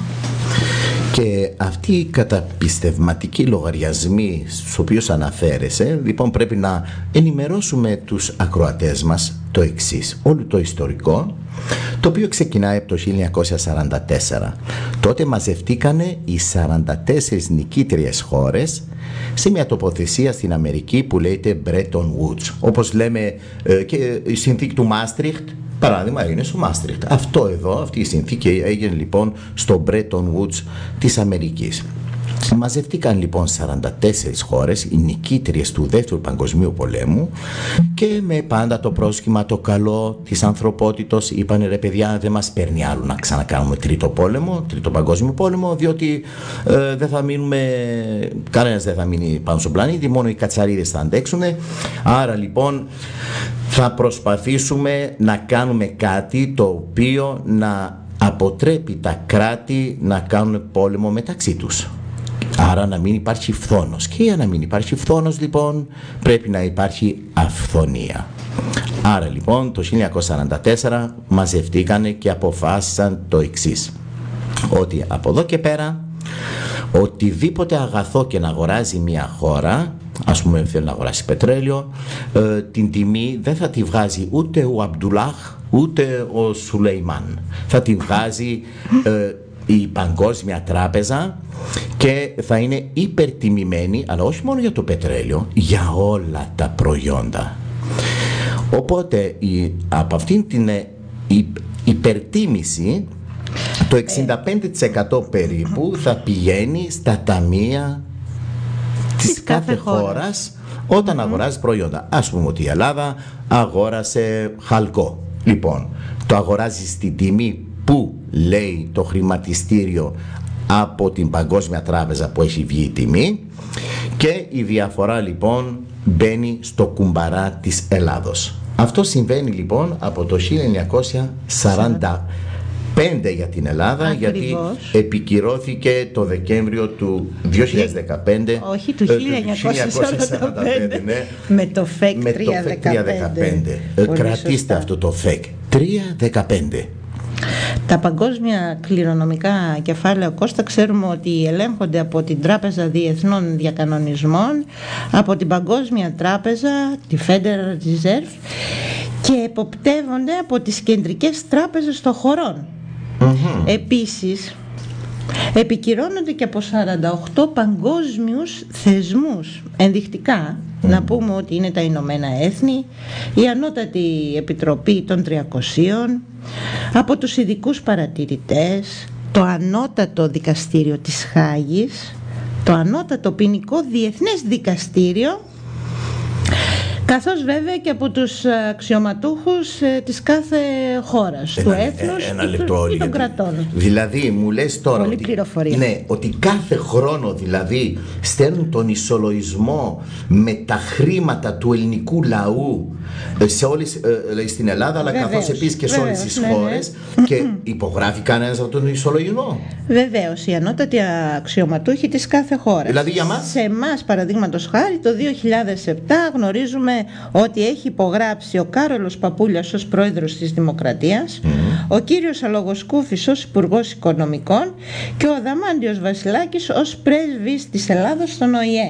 Speaker 3: Και αυτοί οι καταπιστευματικοί λογαριασμοί στους οποίους αναφέρεσαι, λοιπόν πρέπει να ενημερώσουμε τους ακροατές μας το εξής. Όλο το ιστορικό, το οποίο ξεκινάει από το χίλια εννιακόσια σαράντα τέσσερα. Τότε μαζευτήκανε οι σαράντα τέσσερις νικήτριες χώρες σε μια τοποθεσία στην Αμερική που λέγεται Bretton Woods. Όπως λέμε ε, και η συνθήκη του Μάστριχτ, παράδειγμα, έγινε στο Μάστριχτ. Αυτό εδώ, αυτή η συνθήκη έγινε λοιπόν στο Bretton Woods της Αμερικής. Μαζευτήκαν λοιπόν σαράντα τέσσερις χώρες, οι νικήτριες του Δεύτερου Παγκοσμίου Πολέμου, και με πάντα το πρόσχημα το καλό της ανθρωπότητος είπανε, ρε παιδιά, δεν μας παίρνει άλλο να ξανακάνουμε τρίτο πόλεμο, τρίτο παγκόσμιο πόλεμο, διότι ε, δεν θα μείνουμε, κανένας δεν θα μείνει πάνω στον πλανήτη, μόνο οι κατσαρίδες θα αντέξουν. Άρα λοιπόν θα προσπαθήσουμε να κάνουμε κάτι το οποίο να αποτρέπει τα κράτη να κάνουν πόλεμο μεταξύ τους. Άρα να μην υπάρχει φθόνος. Και για να μην υπάρχει φθόνος λοιπόν πρέπει να υπάρχει αυθονία. Άρα λοιπόν το χίλια εννιακόσια σαράντα τέσσερα μαζευτήκανε και αποφάσισαν το εξής. Ότι από εδώ και πέρα οτιδήποτε αγαθό και να αγοράζει μια χώρα, ας πούμε θέλει να αγοράσει πετρέλαιο, ε, την τιμή δεν θα τη βγάζει ούτε ο Αμπτουλάχ ούτε ο Σουλεϊμάν. Θα τη βγάζει ε, η Παγκόσμια Τράπεζα και θα είναι υπερτιμημένη, αλλά όχι μόνο για το πετρέλαιο, για όλα τα προϊόντα. Οπότε η, από αυτήν την η, υπερτίμηση το εξήντα πέντε τοις εκατό περίπου θα πηγαίνει στα ταμεία της, της κάθε, κάθε χώρας, χώρας όταν mm-hmm. αγοράζει προϊόντα. Ας πούμε ότι η Ελλάδα αγόρασε χαλκό. Λοιπόν, το αγοράζει στην τιμή που λέει το χρηματιστήριο από την Παγκόσμια Τράπεζα που έχει βγει η τιμή, και η διαφορά λοιπόν μπαίνει στο κουμπαρά της Ελλάδος. Αυτό συμβαίνει λοιπόν από το χίλια εννιακόσια σαράντα πέντε για την Ελλάδα. Ακριβώς. Γιατί επικυρώθηκε το Δεκέμβριο του δύο χιλιάδες δεκαπέντε.
Speaker 2: Όχι, του χίλια εννιακόσια σαράντα πέντε, ναι, με το ΦΕΚ τριακόσια δεκαπέντε.
Speaker 3: Κρατήστε αυτό το ΦΕΚ τριακόσια δεκαπέντε.
Speaker 2: Τα παγκόσμια κληρονομικά κεφάλαια, Κώστα, ξέρουμε ότι ελέγχονται από την Τράπεζα Διεθνών Διακανονισμών, από την Παγκόσμια Τράπεζα, τη Federal Reserve, και εποπτεύονται από τις κεντρικές τράπεζες των χωρών. Mm-hmm. Επίσης, επικυρώνονται και από σαράντα οκτώ παγκόσμιους θεσμούς. Ενδεικτικά, mm. να πούμε ότι είναι τα Ηνωμένα Έθνη, η Ανώτατη Επιτροπή των τριακοσίων, από τους ειδικούς παρατηρητές, το Ανώτατο Δικαστήριο της Χάγης, το Ανώτατο Ποινικό Διεθνές Δικαστήριο, Καθώς βέβαια και από τους αξιωματούχους ε, της κάθε χώρας,
Speaker 3: ένα,
Speaker 2: του έθνους
Speaker 3: ένα
Speaker 2: ή,
Speaker 3: λεπτό,
Speaker 2: ή των
Speaker 3: γιατί,
Speaker 2: κρατών.
Speaker 3: Δηλαδή μου λες τώρα
Speaker 2: Πολύ
Speaker 3: ότι,
Speaker 2: πληροφορία.
Speaker 3: ναι, ότι κάθε χρόνο δηλαδή στέλνουν τον ισολογισμό με τα χρήματα του ελληνικού λαού σε όλες, ε, στην Ελλάδα, αλλά
Speaker 2: Βεβαίως,
Speaker 3: καθώς επίσης και σε όλες
Speaker 2: βεβαίως,
Speaker 3: τις
Speaker 2: ναι, ναι.
Speaker 3: χώρες και υπογράφει κανένας από τον ισολογισμό.
Speaker 2: Βεβαίως, οι ανώτατοι αξιωματούχοι της κάθε χώρας.
Speaker 3: Δηλαδή για μας.
Speaker 2: Σε εμάς, παραδείγματος χάρη, το δύο χιλιάδες επτά γνωρίζουμε ότι έχει υπογράψει ο Κάρολος Παπούλιας ως πρόεδρος της Δημοκρατίας, mm. ο κύριος Αλογοσκούφης ως υπουργός Οικονομικών και ο Αδαμάντιος Βασιλάκης ως πρέσβης της Ελλάδος στον Ο Η Ε.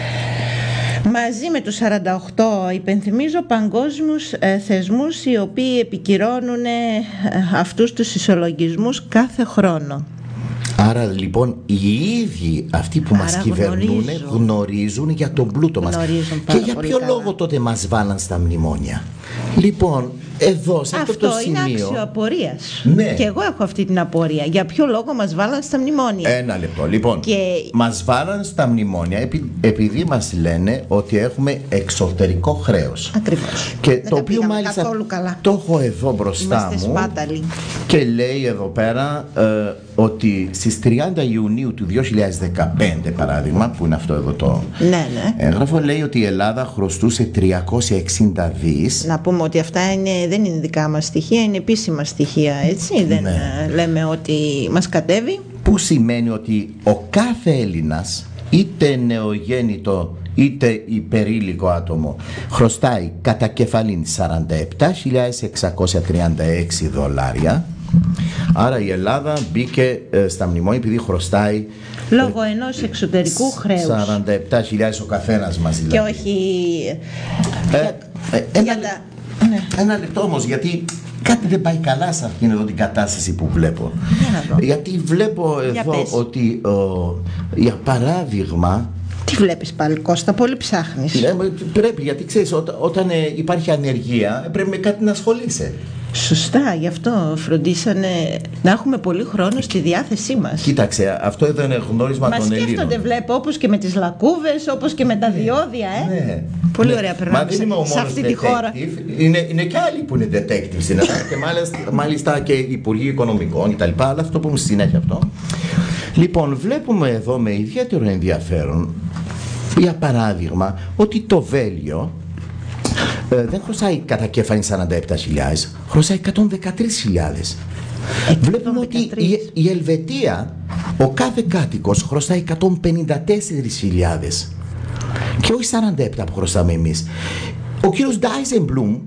Speaker 2: Μαζί με τους σαράντα οκτώ, υπενθυμίζω, παγκόσμιους ε, θεσμούς οι οποίοι επικυρώνουν ε, αυτούς τους ισολογισμούς κάθε χρόνο.
Speaker 3: Άρα λοιπόν οι ίδιοι αυτοί που
Speaker 2: Άρα
Speaker 3: μας κυβερνούν
Speaker 2: γνωρίζουν.
Speaker 3: γνωρίζουν για τον πλούτο μας. Και για ποιο
Speaker 2: καλά.
Speaker 3: λόγο τότε μας βάλαν στα μνημόνια? Λοιπόν, εδώ σε αυτό,
Speaker 2: Αυτό
Speaker 3: το σημείο
Speaker 2: είναι άξιο απορίας.
Speaker 3: Ναι.
Speaker 2: Και εγώ έχω αυτή την απορία. Για ποιο λόγο μας βάλαν στα μνημόνια?
Speaker 3: Ένα λεπτό. Λοιπόν,
Speaker 2: Και...
Speaker 3: μας βάλαν στα μνημόνια επει, επειδή μας λένε ότι έχουμε εξωτερικό χρέος.
Speaker 2: Ακριβώς.
Speaker 3: Και
Speaker 2: Δεν
Speaker 3: το
Speaker 2: τα
Speaker 3: οποίο
Speaker 2: πήγαμε
Speaker 3: μάλιστα
Speaker 2: καθόλου καλά.
Speaker 3: το έχω εδώ μπροστά
Speaker 2: Είμαστε
Speaker 3: μου.
Speaker 2: σπάταλοι.
Speaker 3: Και λέει εδώ πέρα ε, ότι στις τριάντα Ιουνίου του δύο χιλιάδες δεκαπέντε, παράδειγμα, που είναι αυτό εδώ το
Speaker 2: Ναι, ναι.
Speaker 3: έγγραφο, λέει ότι η Ελλάδα χρωστούσε τριακόσια εξήντα δις.
Speaker 2: Να πούμε ότι αυτά είναι, δεν είναι δικά μας στοιχεία, είναι επίσημα στοιχεία, έτσι. Δεν
Speaker 3: Ναι.
Speaker 2: ε, λέμε ότι μας κατέβει.
Speaker 3: Που σημαίνει ότι ο κάθε Έλληνας, είτε νεογέννητο είτε υπερήλικο άτομο, χρωστάει κατά κεφαλήν σαράντα επτά χιλιάδες εξακόσια τριάντα έξι δολάρια. Άρα η Ελλάδα μπήκε ε, στα μνημόνια επειδή χρωστάει
Speaker 2: Λόγω ενός εξωτερικού χρέους.
Speaker 3: σαράντα επτά χιλιάδες ο καθένας μας δηλαδή.
Speaker 2: Και όχι...
Speaker 3: Ε,
Speaker 2: για-
Speaker 3: ε, ένα,
Speaker 2: για
Speaker 3: λε-
Speaker 2: τα- ναι.
Speaker 3: ένα λεπτό όμως, γιατί κάτι δεν πάει καλά σε αυτήν εδώ την κατάσταση που βλέπω.
Speaker 2: Για να δω.
Speaker 3: Γιατί βλέπω
Speaker 2: Για
Speaker 3: εδώ
Speaker 2: πες.
Speaker 3: ότι ο, για παράδειγμα
Speaker 2: Τι βλέπεις πάλι, Κώστα, πολύ ψάχνεις.
Speaker 3: λέμε, πρέπει, γιατί ξέρεις όταν, όταν ε, υπάρχει ανεργία ε, πρέπει με κάτι να ασχολείσαι.
Speaker 2: Σωστά, γι' αυτό φροντίσανε να έχουμε πολύ χρόνο στη διάθεσή μας.
Speaker 3: Κοίταξε, αυτό εδώ είναι γνώρισμα
Speaker 2: Μας
Speaker 3: των Ελλήνων.
Speaker 2: σκέφτονται, βλέπω, όπως και με τις λακκούβες, όπως και με τα διόδια, ε.
Speaker 3: Ναι.
Speaker 2: Πολύ
Speaker 3: Ναι.
Speaker 2: ωραία
Speaker 3: Μα
Speaker 2: περνάμε
Speaker 3: δεν
Speaker 2: σε,
Speaker 3: είμαι ο
Speaker 2: σε
Speaker 3: μόνος
Speaker 2: αυτή τη χώρα.
Speaker 3: detective. Είναι, είναι και άλλοι που είναι detective στην Ελλάδα και μάλιστα, μάλιστα και υπουργοί οικονομικών κτλ. Αλλά αυτό πούμε στη συνέχεια αυτό. Λοιπόν, βλέπουμε εδώ με ιδιαίτερο ενδιαφέρον, για παράδειγμα, ότι το Βέλγιο ε, δεν χρωστάει κατά κέφαλη σαράντα επτά χιλιάδες, χρωστάει εκατόν δεκατρείς χιλιάδες. Βλέπουμε ότι η, η Ελβετία, ο κάθε κάτοικος χρωστάει εκατόν πενήντα τέσσερις χιλιάδες και όχι σαράντα επτά που χρωστάμε εμείς. Ο κύριος Ντάιζενμπλουμ,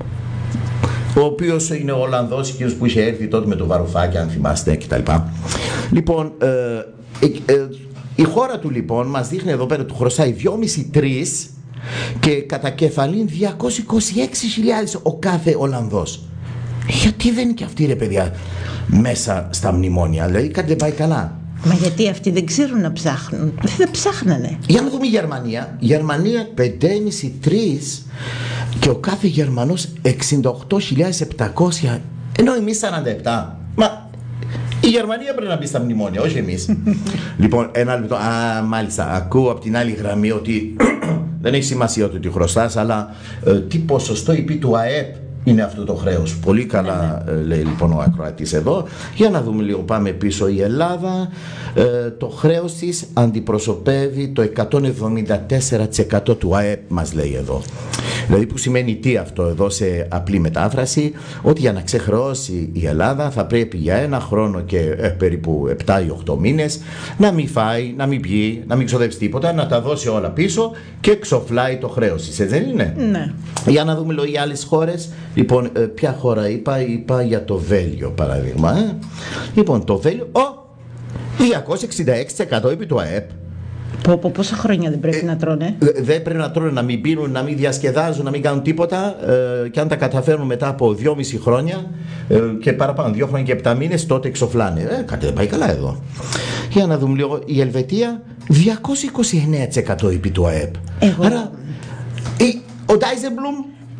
Speaker 3: ο οποίος είναι ο Ολλανδός, εκείνος που είχε έρθει τότε με το Βαρουφάκι, αν θυμάστε κτλ. Λοιπόν, ε, ε, ε, η χώρα του λοιπόν μας δείχνει εδώ πέρα του χρωστάει δυόμισι με τρεις και κατά κεφαλήν διακόσιες είκοσι έξι χιλιάδες ο κάθε Ολλανδός. Γιατί δεν είναι και αυτοί ρε παιδιά μέσα στα μνημόνια, δηλαδή κάτι δεν πάει καλά.
Speaker 2: Μα γιατί αυτοί δεν ξέρουν να ψάχνουν. Δεν θα ψάχνανε.
Speaker 3: Για να δούμε η Γερμανία. Η Γερμανία πέντε κόμμα πέντε με τρεις και ο κάθε Γερμανός εξήντα οκτώ χιλιάδες επτακόσια, ενώ εμείς σαράντα επτά. Μα η Γερμανία πρέπει να μπει στα μνημόνια, όχι εμείς. Λοιπόν, ένα λεπτό. Α, μάλιστα, ακούω από την άλλη γραμμή ότι δεν έχει σημασία ότι τη χρωστάς, αλλά ε, τι ποσοστό επί του ΑΕΠ είναι αυτό το χρέος. Πολύ καλά ε, λέει λοιπόν ο ακροατής εδώ. Για να δούμε λίγο, πάμε πίσω. Η Ελλάδα, ε, το χρέος της αντιπροσωπεύει το εκατόν εβδομήντα τέσσερα τοις εκατό του ΑΕΠ, μας λέει εδώ. Δηλαδή που σημαίνει τι αυτό εδώ σε απλή μετάφραση? Ότι για να ξεχρεώσει η Ελλάδα θα πρέπει για ένα χρόνο και ε, περίπου επτά ή οκτώ μήνες να μην φάει, να μην πιει, να μην ξοδέψει τίποτα, να τα δώσει όλα πίσω και ξοφλάει το χρέος της, έτσι δεν είναι?
Speaker 2: Ναι.
Speaker 3: Για να δούμε λίγο οι άλλες χώρες. Λοιπόν, ε, ποια χώρα είπα? Είπα για το Βέλγιο παράδειγμα. Ε. Λοιπόν, το Βέλγιο, ο, διακόσια εξήντα έξι τοις εκατό επί του ΑΕΠ.
Speaker 2: Πω, πω, πόσα χρόνια δεν πρέπει
Speaker 3: Ε,
Speaker 2: να τρώνε.
Speaker 3: Ε, Δεν πρέπει να τρώνε, να μην πίνουν, να μην διασκεδάζουν, να μην κάνουν τίποτα. Ε, και αν τα καταφέρουν μετά από δυόμιση χρόνια ε, και παραπάνω, δύο χρόνια και επτά μήνες, τότε εξοφλάνε. Ε, κάτι δεν πάει καλά εδώ. Για να δούμε λίγο. Η Ελβετία διακόσια είκοσι εννέα τοις εκατό επί του ΑΕΠ.
Speaker 2: Εγώ-
Speaker 3: Άρα, η, ο Ντάιζενμπλουμ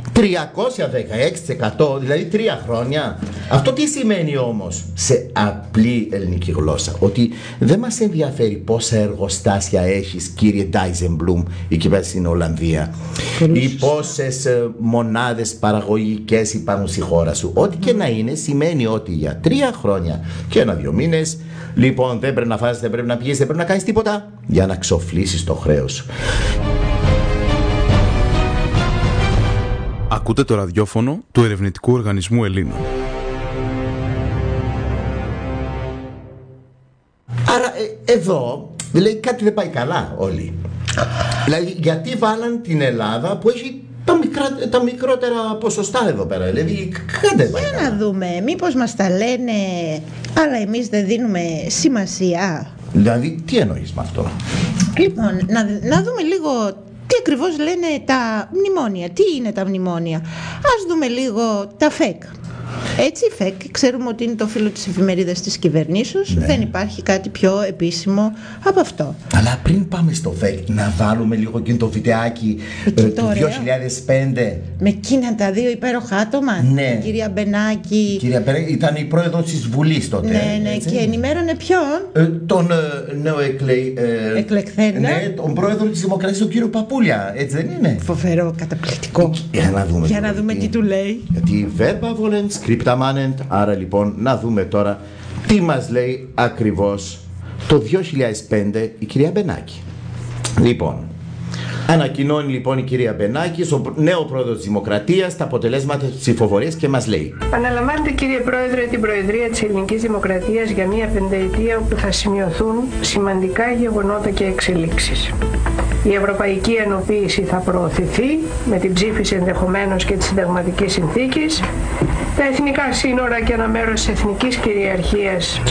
Speaker 3: τριακόσια δεκαέξι τοις εκατό, δηλαδή τρία χρόνια. Αυτό τι σημαίνει όμως σε απλή ελληνική γλώσσα? Ότι δεν μας ενδιαφέρει πόσα εργοστάσια έχεις, κύριε Ντάιζενμπλουμ, εκεί πέρα στην Ολλανδία, ή πόσες μονάδες παραγωγικές υπάρχουν στη χώρα σου. Ό,τι και να είναι, σημαίνει ότι για τρία χρόνια και ένα-δύο μήνες, λοιπόν, δεν πρέπει να φας, δεν πρέπει να πηγείς, δεν πρέπει να κάνεις τίποτα για να ξοφλήσεις το χρέος σου.
Speaker 8: Ακούτε το ραδιόφωνο του Ερευνητικού Οργανισμού Ελλήνων.
Speaker 3: Άρα ε, εδώ, δηλαδή κάτι δεν πάει καλά όλοι. Δηλαδή γιατί βάλαν την Ελλάδα που έχει τα, μικρά, τα μικρότερα ποσοστά εδώ πέρα? Δηλαδή κάτι δεν πάει
Speaker 2: Για
Speaker 3: καλά.
Speaker 2: να δούμε, μήπως μας τα λένε, αλλά εμείς δεν δίνουμε σημασία.
Speaker 3: Δηλαδή τι εννοείς με αυτό?
Speaker 2: Λοιπόν, να, να δούμε λίγο τι ακριβώς λένε τα μνημόνια. Τι είναι τα μνημόνια? Ας δούμε λίγο τα ΦΕΚ. Έτσι, η ΦΕΚ ξέρουμε ότι είναι το φύλλο της εφημερίδας της κυβερνήσεως.
Speaker 3: Ναι.
Speaker 2: Δεν υπάρχει κάτι πιο επίσημο από αυτό.
Speaker 3: Αλλά πριν πάμε στο ΦΕΚ, να βάλουμε λίγο εκείνο το βιντεάκι ε,
Speaker 2: το
Speaker 3: του
Speaker 2: ωραίο.
Speaker 3: δύο χιλιάδες πέντε.
Speaker 2: Με εκείνα τα δύο υπέροχα άτομα.
Speaker 3: Ναι.
Speaker 2: Η κυρία Μπενάκη.
Speaker 3: Η κυρία Μπενάκη ήταν η πρόεδρος της Βουλής τότε.
Speaker 2: Ναι, ναι,
Speaker 3: έτσι.
Speaker 2: και ενημέρωνε ποιον?
Speaker 3: Ε, τον ε, νέο εκλε, ε,
Speaker 2: Εκλεκθέντα.
Speaker 3: Ναι, τον πρόεδρο της Δημοκρατίας, τον κύριο Παπούλια, έτσι δεν είναι?
Speaker 2: Φοβερό, καταπληκτικό.
Speaker 3: Για να δούμε,
Speaker 2: Για να δούμε τι του λέει.
Speaker 3: Γιατί verba volens, scripta manent. Άρα λοιπόν να δούμε τώρα τι μας λέει ακριβώς το δύο χιλιάδες πέντε η κυρία Μπενάκη. Λοιπόν, ανακοινώνει λοιπόν η κυρία Μπενάκη, ο νέο πρόεδρος της Δημοκρατίας, τα αποτελέσματα της ψηφοφορίας και μας λέει:
Speaker 9: Αναλαμβάνετε, κύριε Πρόεδρε, την Προεδρία της Ελληνικής Δημοκρατίας για μια πενταετία όπου θα σημειωθούν σημαντικά γεγονότα και εξελίξεις. Η ευρωπαϊκή ενοποίηση θα προωθηθεί με την ψήφιση ενδεχομένως και της συνταγματικής συνθήκης. Τα εθνικά σύνορα και ένα μέρος της εθνικής κυριαρχίας.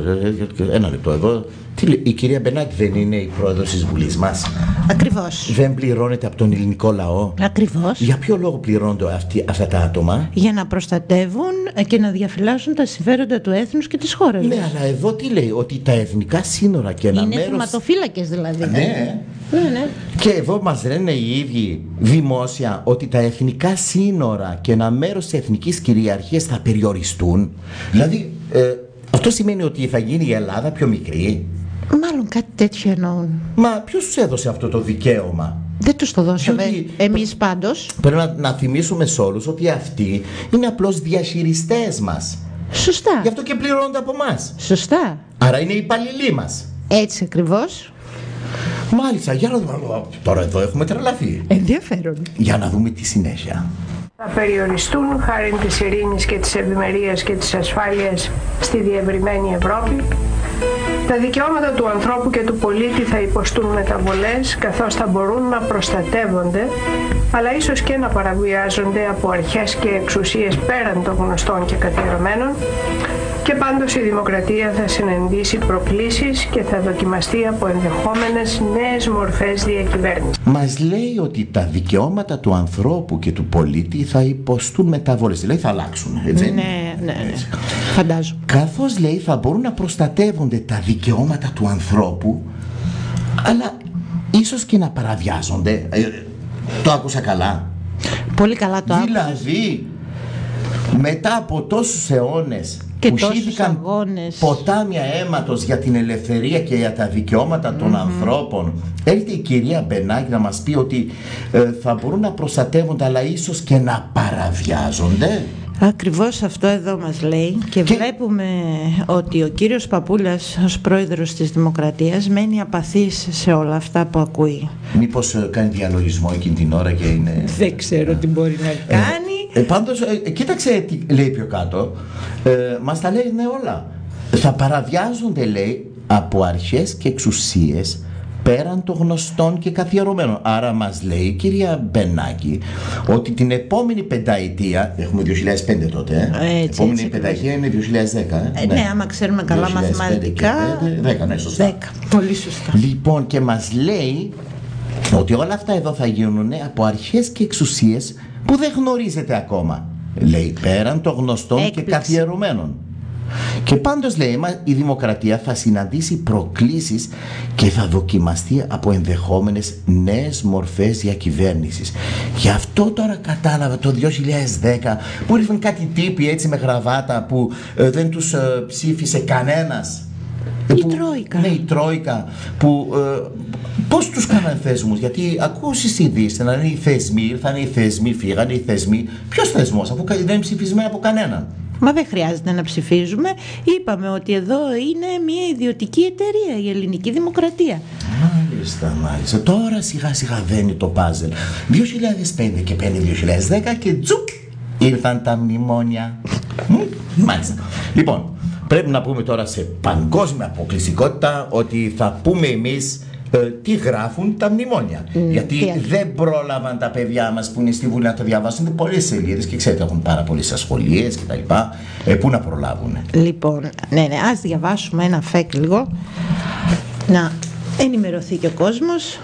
Speaker 3: Ένα λεπτό εδώ. Τι λέει, η κυρία Μπενάκη δεν είναι η πρόεδρος της Βουλής μας?
Speaker 2: Ακριβώς.
Speaker 3: Δεν πληρώνεται από τον ελληνικό λαό?
Speaker 2: Ακριβώς.
Speaker 3: Για ποιο λόγο πληρώνονται αυτοί, αυτά τα άτομα?
Speaker 2: Για να προστατεύουν και να διαφυλάσσουν τα συμφέροντα του έθνους και της χώρας.
Speaker 3: Ναι, αλλά εδώ τι λέει? Ότι τα εθνικά σύνορα και ένα
Speaker 2: είναι
Speaker 3: μέρος...
Speaker 2: θεματοφύλακες δηλαδή.
Speaker 3: Ναι.
Speaker 2: Ναι, ναι.
Speaker 3: Και εδώ μας λένε οι ίδιοι δημόσια ότι τα εθνικά σύνορα και ένα μέρος της εθνικής κυριαρχίας θα περιοριστούν. Δηλαδή ε, αυτό σημαίνει ότι θα γίνει η Ελλάδα πιο μικρή?
Speaker 2: Μάλλον κάτι τέτοιο εννοούν.
Speaker 3: Μα ποιος τους έδωσε αυτό το δικαίωμα?
Speaker 2: Δεν τους το δώσαμε.
Speaker 3: Διότι
Speaker 2: Εμείς πάντως.
Speaker 3: Πρέπει να, να θυμίσουμε σε όλους ότι αυτοί είναι απλώς διαχειριστές μας.
Speaker 2: Σωστά.
Speaker 3: Γι' αυτό και πληρώνονται από εμάς.
Speaker 2: Σωστά.
Speaker 3: Άρα είναι οι υπαλληλοί μας.
Speaker 2: Έτσι ακριβώς.
Speaker 3: Μάλιστα, για να δούμε. Τώρα εδώ έχουμε τρελαθεί.
Speaker 2: Ενδιαφέρον.
Speaker 3: Για να δούμε τη συνέχεια.
Speaker 9: Θα περιοριστούν χάρη της ειρήνης και της ευημερίας και της ασφάλειας στη διευρυμένη Ευρώπη. Τα δικαιώματα του ανθρώπου και του πολίτη θα υποστούν μεταβολές, καθώς θα μπορούν να προστατεύονται, αλλά ίσως και να παραβιάζονται από αρχές και εξουσίες πέραν των γνωστών και καθιερωμένων. Και πάντως η δημοκρατία θα συναντήσει προκλήσεις και θα δοκιμαστεί από ενδεχόμενες νέες μορφές διακυβέρνησης.
Speaker 3: Μας λέει ότι τα δικαιώματα του ανθρώπου και του πολίτη θα υποστούν μεταβολές, δηλαδή θα αλλάξουν, έτσι.
Speaker 2: Ναι, ναι, ναι. Φαντάζομαι.
Speaker 3: Καθώς λέει θα μπορούν να προστατεύονται τα δικαιώματα του ανθρώπου, αλλά ίσως και να παραβιάζονται. Ε, το άκουσα καλά?
Speaker 2: Πολύ καλά το άκουσα.
Speaker 3: Δηλαδή, μετά από τόσους αιώνες
Speaker 2: και
Speaker 3: που
Speaker 2: τόσους
Speaker 3: χύθηκαν
Speaker 2: αγώνες,
Speaker 3: ποτάμια αίματος για την ελευθερία και για τα δικαιώματα των mm-hmm. ανθρώπων, έρχεται η κυρία Μπενάκη να μας πει ότι ε, θα μπορούν να προστατεύονται αλλά ίσως και να παραβιάζονται.
Speaker 2: Ακριβώς αυτό εδώ μας λέει και, και βλέπουμε ότι ο κύριος Παπούλιας ως πρόεδρος της Δημοκρατίας μένει απαθής σε όλα αυτά που ακούει.
Speaker 3: Μήπως ε, κάνει διαλογισμό εκείνη την ώρα και είναι...
Speaker 2: Δεν ξέρω τι μπορεί να κάνει.
Speaker 3: Ε, ε, πάντως, ε, κοίταξε τι λέει πιο κάτω. Ε, μας τα λέει ναι όλα. Θα παραβιάζονται, λέει, από αρχές και εξουσίες πέραν των γνωστών και καθιερωμένων. Άρα μας λέει η κυρία Μπενάκη ότι την επόμενη πενταετία, έχουμε δύο χιλιάδες πέντε τότε, ε, η επόμενη έτσι, πενταετία είναι δύο χιλιάδες δέκα. Ε,
Speaker 2: ε, ναι, ναι, άμα ξέρουμε καλά μαθηματικά.
Speaker 3: δέκα, ναι, σωστά.
Speaker 2: δέκα, πολύ σωστά.
Speaker 3: Λοιπόν, και μας λέει ότι όλα αυτά εδώ θα γίνουν από αρχές και εξουσίες που δεν γνωρίζετε ακόμα. Λέει πέραν των γνωστών
Speaker 2: Έκπληξη.
Speaker 3: Και καθιερωμένων. Και πάντως λέει, μα η δημοκρατία θα συναντήσει προκλήσεις και θα δοκιμαστεί από ενδεχόμενες νέες μορφές διακυβέρνησης. Γι' αυτό τώρα κατάλαβα το δύο χιλιάδες δέκα που ήρθαν κάτι τύποι έτσι με γραβάτα που ε, δεν τους ε, ψήφισε κανένας.
Speaker 2: Η
Speaker 3: που,
Speaker 2: Τρόικα.
Speaker 3: Ναι, η Τρόικα που ε, πώς τους κάνανε θεσμούς, γιατί ακούσεις ειδήσεις να είναι οι θεσμοί, ήρθαν οι θεσμοί, φύγανε οι θεσμοί. Ποιος θεσμός, αφού δεν είναι ψηφισμένο από κανέναν?
Speaker 2: Μα δεν χρειάζεται να ψηφίζουμε. Είπαμε ότι εδώ είναι μια ιδιωτική εταιρεία, η Ελληνική Δημοκρατία.
Speaker 3: Μάλιστα, μάλιστα. Τώρα σιγά σιγά δένει το πάζελ. δύο χιλιάδες πέντε και πέντε δύο χιλιάδες δέκα και τζουπ ήρθαν τα μνημόνια. Μάλιστα. Λοιπόν, πρέπει να πούμε τώρα σε παγκόσμια αποκλειστικότητα ότι θα πούμε εμείς ε, τι γράφουν τα μνημόνια. Mm, γιατί yeah. δεν πρόλαβαν τα παιδιά μας που είναι στη Βουλή να το διαβάσουν πολλές σελίδες και ξέρετε έχουν πάρα πολλές ασχολίες και τα λοιπά. Ε, πού να προλάβουν?
Speaker 2: Λοιπόν, ναι, ναι, ας διαβάσουμε ένα φεκ λίγο να ενημερωθεί και ο κόσμος.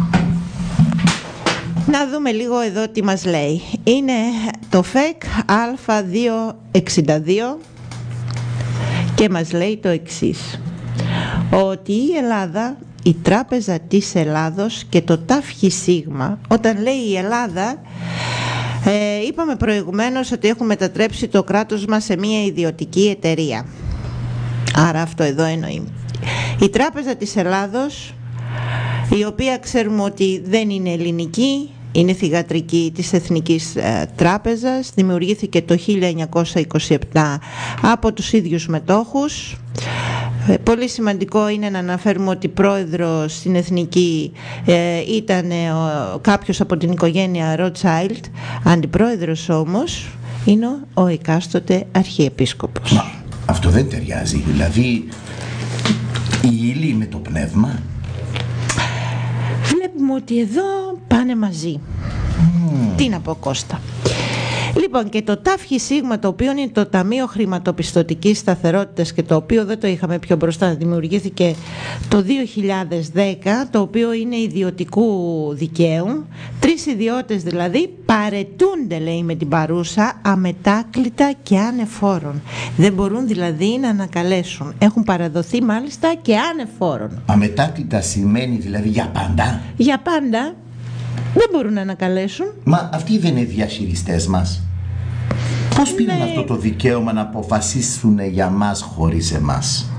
Speaker 2: Να δούμε λίγο εδώ τι μας λέει. Είναι το φεκ Α δύο εξήντα δύο και μας λέει το εξής: ότι η Ελλάδα, η Τράπεζα της Ελλάδος και το ΤΑΦΧΙ ΣΥΓΜΑ, όταν λέει η Ελλάδα, ε, είπαμε προηγουμένως ότι έχουν μετατρέψει το κράτος μας σε μια ιδιωτική εταιρεία. Άρα αυτό εδώ εννοεί. Η Τράπεζα της Ελλάδος, η οποία ξέρουμε ότι δεν είναι ελληνική, είναι θυγατρική της Εθνικής ε, Τράπεζας, δημιουργήθηκε το χίλια εννιακόσια είκοσι επτά από τους ίδιους μετόχους. Ε, πολύ σημαντικό είναι να αναφέρουμε ότι πρόεδρος στην Εθνική ε, ήταν ε, ο, κάποιος από την οικογένεια Rothschild, αντιπρόεδρος όμως είναι ο, ο εκάστοτε αρχιεπίσκοπος.
Speaker 3: Μα αυτό δεν ταιριάζει, δηλαδή η ύλη με το πνεύμα.
Speaker 2: Βλέπουμε ότι εδώ πάνε μαζί. Mm. Τι να πω, Κώστα? Λοιπόν, και το ΤΑΦΧΙ ΣΥΓΜΑ, το οποίο είναι το Ταμείο Χρηματοπιστωτικής Σταθερότητας και το οποίο δεν το είχαμε πιο μπροστά, δημιουργήθηκε το δύο χιλιάδες δέκα, το οποίο είναι ιδιωτικού δικαίου. Τρεις ιδιώτες δηλαδή παρετούνται, λέει, με την παρούσα αμετάκλητα και ανεφόρον. Δεν μπορούν δηλαδή να ανακαλέσουν. Έχουν παραδοθεί μάλιστα και ανεφόρον.
Speaker 3: Αμετάκλητα σημαίνει δηλαδή για πάντα?
Speaker 2: Για πάντα. Δεν μπορούν να ανακαλέσουν.
Speaker 3: Μα αυτοί δεν είναι διαχειριστές μας? Πώς πήραν
Speaker 2: ναι.
Speaker 3: αυτό το δικαίωμα να αποφασίσουν για μας χωρίς εμάς?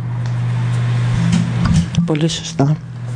Speaker 2: Πολύ σωστά.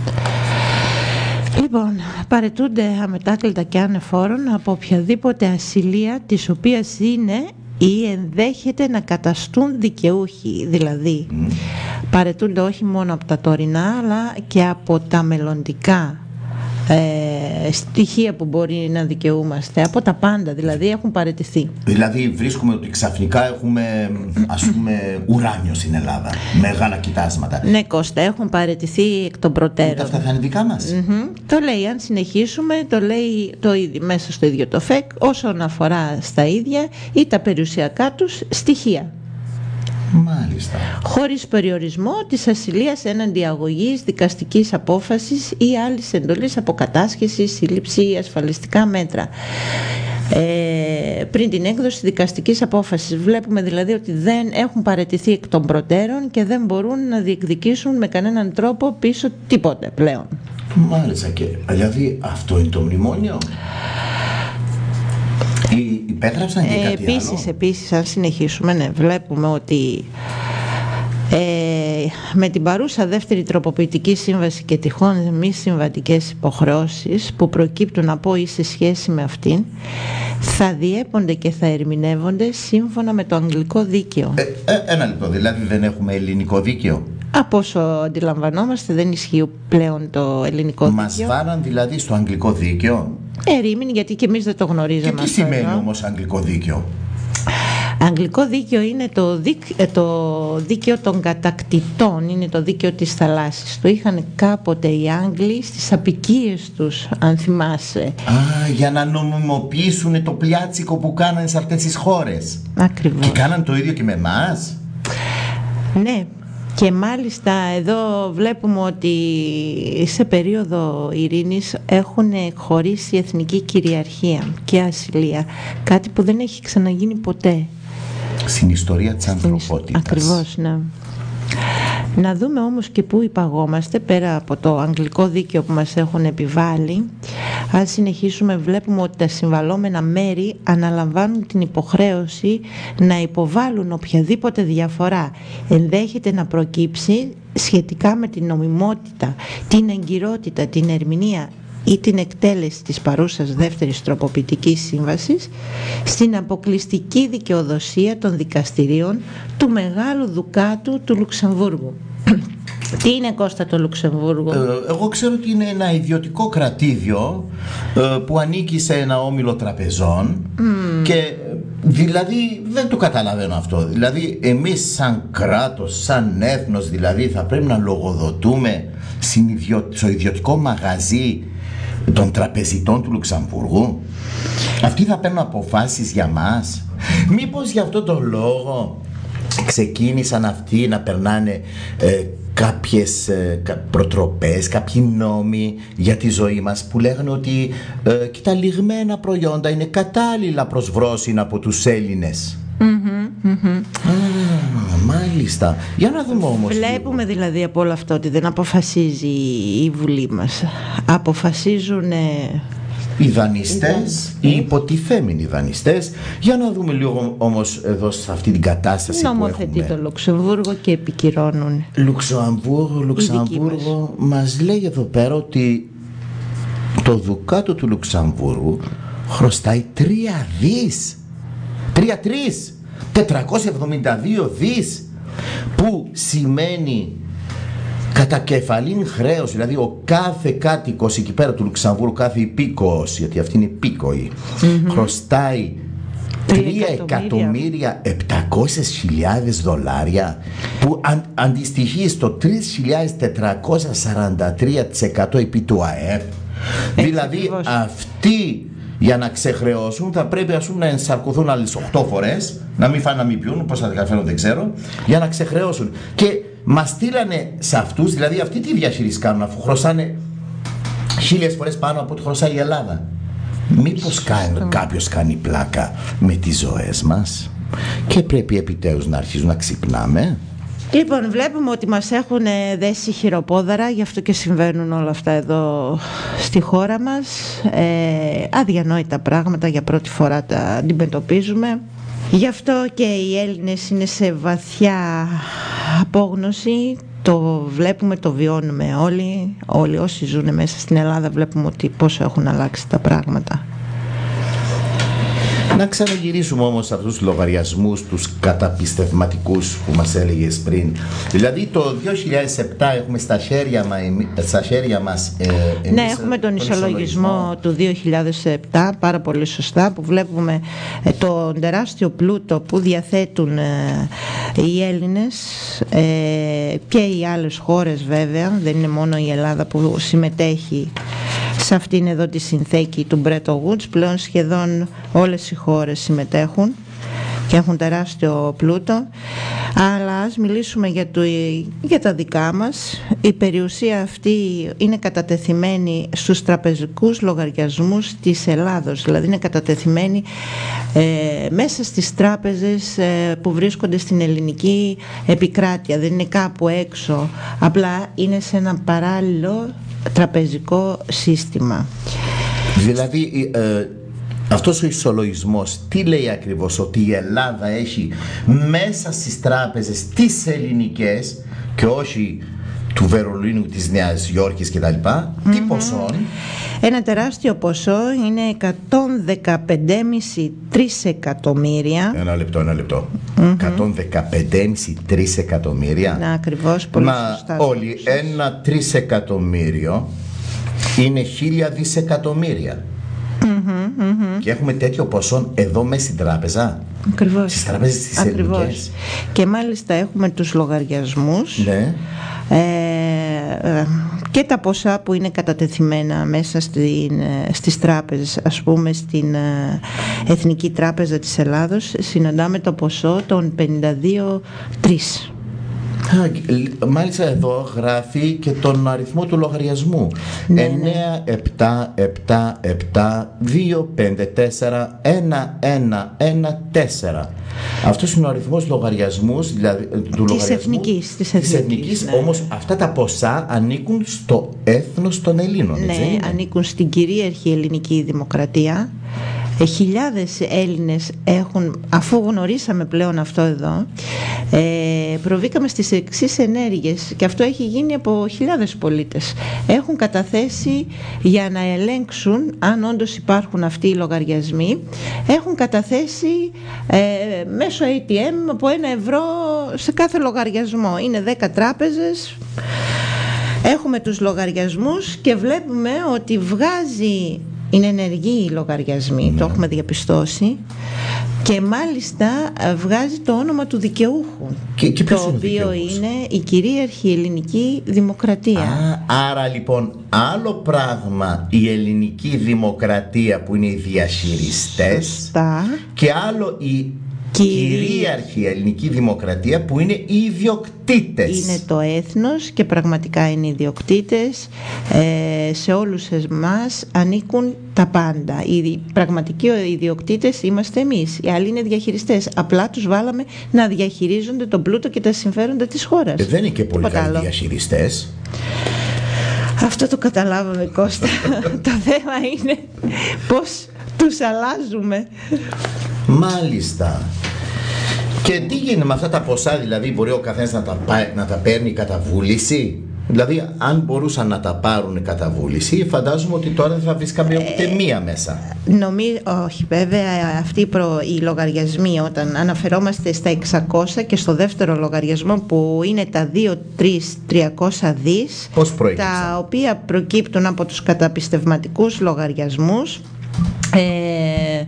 Speaker 2: Λοιπόν, παρετούνται αμετάκλητα και ανεφόρον από οποιαδήποτε ασυλία της οποίας είναι ή ενδέχεται να καταστούν δικαιούχοι. Δηλαδή, mm. παρετούνται όχι μόνο από τα τωρινά αλλά και από τα μελλοντικά Ε, στοιχεία που μπορεί να δικαιούμαστε, από τα πάντα δηλαδή έχουν παραιτηθεί.
Speaker 3: Δηλαδή βρίσκουμε ότι ξαφνικά έχουμε, ας πούμε, ουράνιο στην Ελλάδα, μεγάλα κοιτάσματα.
Speaker 2: Ναι, Κώστα, έχουν παραιτηθεί εκ των προτέρων.
Speaker 3: Ούτε αυτά θα είναι δικά μας?
Speaker 2: Mm-hmm. Το λέει, αν συνεχίσουμε, το λέει το ίδιο, μέσα στο ίδιο το φεκ, όσον αφορά στα ίδια ή τα περιουσιακά τους στοιχεία.
Speaker 3: Μάλιστα.
Speaker 2: Χωρίς περιορισμό της ασυλίας έναντι αγωγής, δικαστικής απόφασης ή άλλης εντολής αποκατάσχεσης, σύλληψη ή ασφαλιστικά μέτρα. Ε, πριν την έκδοση δικαστικής απόφασης. Βλέπουμε δηλαδή ότι δεν έχουν παραιτηθεί εκ των προτέρων και δεν μπορούν να διεκδικήσουν με κανέναν τρόπο πίσω τίποτε πλέον.
Speaker 3: Μάλιστα. Και δηλαδή αυτό είναι το μνημόνιο? Υπέγραψαν και
Speaker 2: ε,
Speaker 3: κάτι
Speaker 2: επίσης,
Speaker 3: άλλο?
Speaker 2: Επίσης, αν συνεχίσουμε, ναι, βλέπουμε ότι ε, με την παρούσα δεύτερη τροποποιητική σύμβαση και τυχόν μη συμβατικές υποχρεώσεις που προκύπτουν από ή σε σχέση με αυτήν θα διέπονται και θα ερμηνεύονται σύμφωνα με το αγγλικό δίκαιο.
Speaker 3: Ε, ε, ένα λεπτό, δηλαδή δεν έχουμε ελληνικό δίκαιο?
Speaker 2: Από όσο αντιλαμβανόμαστε δεν ισχύει πλέον το ελληνικό δίκαιο.
Speaker 3: Μας βάραν δηλαδή στο αγγλικό δίκαιο?
Speaker 2: Ερήμην, γιατί και εμείς δεν το γνωρίζαμε.
Speaker 3: Και τι σημαίνει εδώ όμως αγγλικό δίκαιο?
Speaker 2: Αγγλικό δίκαιο είναι το, δίκ, το δίκαιο των κατακτητών, είναι το δίκαιο της θαλάσσης. Το είχαν κάποτε οι Άγγλοι στις απικίες τους, αν θυμάσαι.
Speaker 3: Α, για να νομιμοποιήσουν το πλιάτσικο που κάνανε σε αυτές τις χώρες.
Speaker 2: Ακριβώς.
Speaker 3: Και κάναν το ίδιο και με εμάς?
Speaker 2: Ναι. Και μάλιστα εδώ βλέπουμε ότι σε περίοδο ειρήνης έχουν χωρίσει εθνική κυριαρχία και ασυλία, κάτι που δεν έχει ξαναγίνει ποτέ.
Speaker 3: στην ιστορία της ανθρωπότητας.
Speaker 2: Ακριβώς, ναι. Να δούμε όμως και πού υπαγόμαστε πέρα από το αγγλικό δίκαιο που μας έχουν επιβάλει. Αν συνεχίσουμε βλέπουμε ότι τα συμβαλόμενα μέρη αναλαμβάνουν την υποχρέωση να υποβάλουν οποιαδήποτε διαφορά ενδέχεται να προκύψει σχετικά με την νομιμότητα, την εγκυρότητα, την ερμηνεία ή την εκτέλεση της παρούσας δεύτερης τροποποιητικής σύμβασης στην αποκλειστική δικαιοδοσία των δικαστηρίων του Μεγάλου Δουκάτου του Λουξεμβούργου. Τι είναι, Κώστα, το Λουξεμβούργο?
Speaker 3: Ε, εγώ ξέρω ότι είναι ένα ιδιωτικό κρατήδιο ε, που ανήκει σε ένα όμιλο τραπεζών mm. και δηλαδή δεν το καταλαβαίνω αυτό. Δηλαδή εμείς σαν κράτος, σαν έθνος, δηλαδή θα πρέπει να λογοδοτούμε στο ιδιωτικό μαγαζί των τραπεζιτών του Λουξεμβούργου? Αυτοί θα παίρνουν αποφάσεις για μας? Μήπως για αυτό το λόγο ξεκίνησαν αυτοί να περνάνε ε, κάποιες ε, προτροπές, κάποιοι νόμοι για τη ζωή μας που λέγανε ότι ε, και τα λιγμένα προϊόντα είναι κατάλληλα προς βρόσιν από τους Έλληνες? Mm-hmm, mm-hmm. Α, μάλιστα. Για να δούμε όμως.
Speaker 2: Βλέπουμε λίγο δηλαδή από όλο αυτό ότι δεν αποφασίζει η Βουλή μας. Αποφασίζουν
Speaker 3: οι δανειστές, οι υποτιθέμενοι δανειστές. Για να δούμε λίγο όμως εδώ σε αυτή την κατάσταση
Speaker 2: νομοθετεί
Speaker 3: που έχουμε.
Speaker 2: Το Λουξεμβούργο και επικυρώνουν.
Speaker 3: Λουξεμβούργο, Λουξεμβούργο μας λέει εδώ πέρα ότι το Δουκάτο του Λουξεμβούργου χρωστάει τρία δις. Τρία τρεις, τετρακόσια εβδομήντα δύο δις, που σημαίνει κατά κεφαλήν χρέος, δηλαδή ο κάθε κάτοικος εκεί πέρα του Λουξεμβούργου, κάθε υπήκοος, γιατί αυτή είναι υπήκοη, mm-hmm. χρωστάει τρία εκατομμύρια επτακόσιες χιλιάδες δολάρια, που αν, αντιστοιχεί στο τρεις χιλιάδες τετρακόσια σαράντα τρία τοις εκατό επί του ΑΕΠ. Δηλαδή αυτοί για να ξεχρεώσουν θα πρέπει, ας πούμε, να ενσαρκωθούν άλλες οκτώ φορές, να μην φάνε να μην πιούν, πώς θα τα καταφέρουν δεν ξέρω, για να ξεχρεώσουν. Και μας στείλανε σε αυτούς, δηλαδή αυτοί τι διαχείριση κάνουν αφού χρωστάνε χίλιες φορές πάνω από ό,τι χρωστάει η Ελλάδα? Μήπως κάνει, κάποιος κάνει πλάκα με τις ζωές μας και πρέπει επιτέλους να αρχίζουν να ξυπνάμε?
Speaker 2: Λοιπόν, βλέπουμε ότι μας έχουν δέσει χειροπόδαρα, γι' αυτό και συμβαίνουν όλα αυτά εδώ στη χώρα μας. Ε, αδιανόητα πράγματα, για πρώτη φορά τα αντιμετωπίζουμε. Γι' αυτό και οι Έλληνες είναι σε βαθιά απόγνωση. Το βλέπουμε, το βιώνουμε όλοι. Όλοι όσοι ζουν μέσα στην Ελλάδα βλέπουμε ότι πόσο έχουν αλλάξει τα πράγματα.
Speaker 3: Να ξαναγυρίσουμε όμως σε αυτούς τους λογαριασμούς, τους καταπιστευματικούς που μας έλεγες πριν. Δηλαδή το δύο χιλιάδες επτά έχουμε στα χέρια, μα, στα χέρια μας ε, εμείς,
Speaker 2: ναι, έχουμε τον, τον ισολογισμό, ισολογισμό του δύο χιλιάδες επτά, πάρα πολύ σωστά, που βλέπουμε ε, τον τεράστιο πλούτο που διαθέτουν ε, οι Έλληνες ε, και οι άλλες χώρες βέβαια, δεν είναι μόνο η Ελλάδα που συμμετέχει σε αυτήν εδώ τη συνθήκη του Bretton Woods. Πλέον σχεδόν όλες οι χώρες συμμετέχουν και έχουν τεράστιο πλούτο. Αλλά ας μιλήσουμε για, το, για τα δικά μας. Η περιουσία αυτή είναι κατατεθειμένη στους τραπεζικούς λογαριασμούς της Ελλάδος. Δηλαδή είναι κατατεθειμένη ε, μέσα στις τράπεζες ε, που βρίσκονται στην ελληνική επικράτεια. Δεν είναι κάπου έξω. Απλά είναι σε ένα παράλληλο τραπεζικό σύστημα.
Speaker 3: Δηλαδή ε, αυτός ο ισολογισμός τι λέει ακριβώς? Ότι η Ελλάδα έχει μέσα στις τράπεζες τις ελληνικές και όχι του Βερολίνου, της Νέας Υόρκης κτλ. Mm-hmm. Τι ποσό?
Speaker 2: Ένα τεράστιο ποσό, είναι εκατόν δεκαπέντε κόμμα πέντε τρισεκατομμύρια.
Speaker 3: Ένα λεπτό, ένα λεπτό. Mm-hmm. εκατόν δεκαπέντε κόμμα πέντε τρισεκατομμύρια.
Speaker 2: Να, ακριβώς, πολύ
Speaker 3: Μα
Speaker 2: σωστά.
Speaker 3: όλοι, ένα τρισεκατομμύριο είναι χίλια δισεκατομμύρια. Mm-hmm, mm-hmm. Και έχουμε τέτοιο ποσό εδώ μέσα στην τράπεζα.
Speaker 2: Ακριβώς.
Speaker 3: Στις τράπεζες τις ελληνικές.
Speaker 2: Και μάλιστα έχουμε τους λογαριασμούς.
Speaker 3: Ναι.
Speaker 2: Ε, και τα ποσά που είναι κατατεθειμένα μέσα στην, στις τράπεζες. Ας πούμε στην Εθνική Τράπεζα της Ελλάδος συναντάμε το ποσό των πενήντα δύο κόμμα τρία.
Speaker 3: Μάλιστα εδώ γράφει και τον αριθμό του λογαριασμού.
Speaker 2: Ναι,
Speaker 3: εννέα επτά επτά επτά δύο πέντε τέσσερα ένα ένα ένα τέσσερα. Αυτός είναι ο αριθμός λογαριασμούς, δηλαδή, του
Speaker 2: της
Speaker 3: λογαριασμού
Speaker 2: εθνικής, της
Speaker 3: της
Speaker 2: εθνικής,
Speaker 3: εθνικής,
Speaker 2: ναι.
Speaker 3: Όμως αυτά τα ποσά ανήκουν στο έθνος των Ελλήνων, έτσι
Speaker 2: Ναι,
Speaker 3: είναι?
Speaker 2: ανήκουν στην κυρίαρχη ελληνική δημοκρατία. Ε, χιλιάδες Έλληνες έχουν, αφού γνωρίσαμε πλέον αυτό εδώ, ε, προβήκαμε στις εξής ενέργειες και αυτό έχει γίνει από χιλιάδες πολίτες. Έχουν καταθέσει για να ελέγξουν αν όντως υπάρχουν αυτοί οι λογαριασμοί. Έχουν καταθέσει ε, μέσω έι τι εμ από ένα ευρώ σε κάθε λογαριασμό. Είναι δέκα τράπεζες. Έχουμε τους λογαριασμούς και βλέπουμε ότι βγάζει, είναι ενεργοί οι λογαριασμοί, mm. το έχουμε διαπιστώσει, και μάλιστα βγάζει το όνομα του δικαιούχου,
Speaker 3: και, και
Speaker 2: το οποίο είναι η κυρίαρχη ελληνική δημοκρατία.
Speaker 3: Α, άρα λοιπόν άλλο πράγμα η ελληνική δημοκρατία που είναι οι διαχειριστές.
Speaker 2: Σωστά.
Speaker 3: Και άλλο η κυρίαρχη ελληνική δημοκρατία που είναι οι ιδιοκτήτες.
Speaker 2: Είναι το έθνος και πραγματικά είναι οι ιδιοκτήτες. Ε, σε όλους εμάς ανήκουν τα πάντα. Οι πραγματικοί ιδιοκτήτες είμαστε εμείς. Οι άλλοι είναι διαχειριστές. Απλά τους βάλαμε να διαχειρίζονται τον πλούτο και τα συμφέροντα της χώρας.
Speaker 3: Ε, δεν είναι και πολύ καλοί διαχειριστές.
Speaker 2: Αυτό το καταλάβαμε, Κώστα. Το θέμα είναι πώς τους αλλάζουμε.
Speaker 3: Μάλιστα. Και τι γίνεται με αυτά τα ποσά, δηλαδή μπορεί ο καθένας να τα, να τα παίρνει κατά βούληση? Δηλαδή αν μπορούσαν να τα πάρουν κατά βούληση, φαντάζομαι ότι τώρα δεν θα βρίσκαμε ούτε ε, μία μέσα.
Speaker 2: Νομίζω, όχι βέβαια, αυτοί οι, προ, οι λογαριασμοί, όταν αναφερόμαστε στα εξακόσια και στο δεύτερο λογαριασμό που είναι τα δύο τρεις τριακόσια δις, τα οποία προκύπτουν από τους καταπιστευματικούς λογαριασμούς, ε,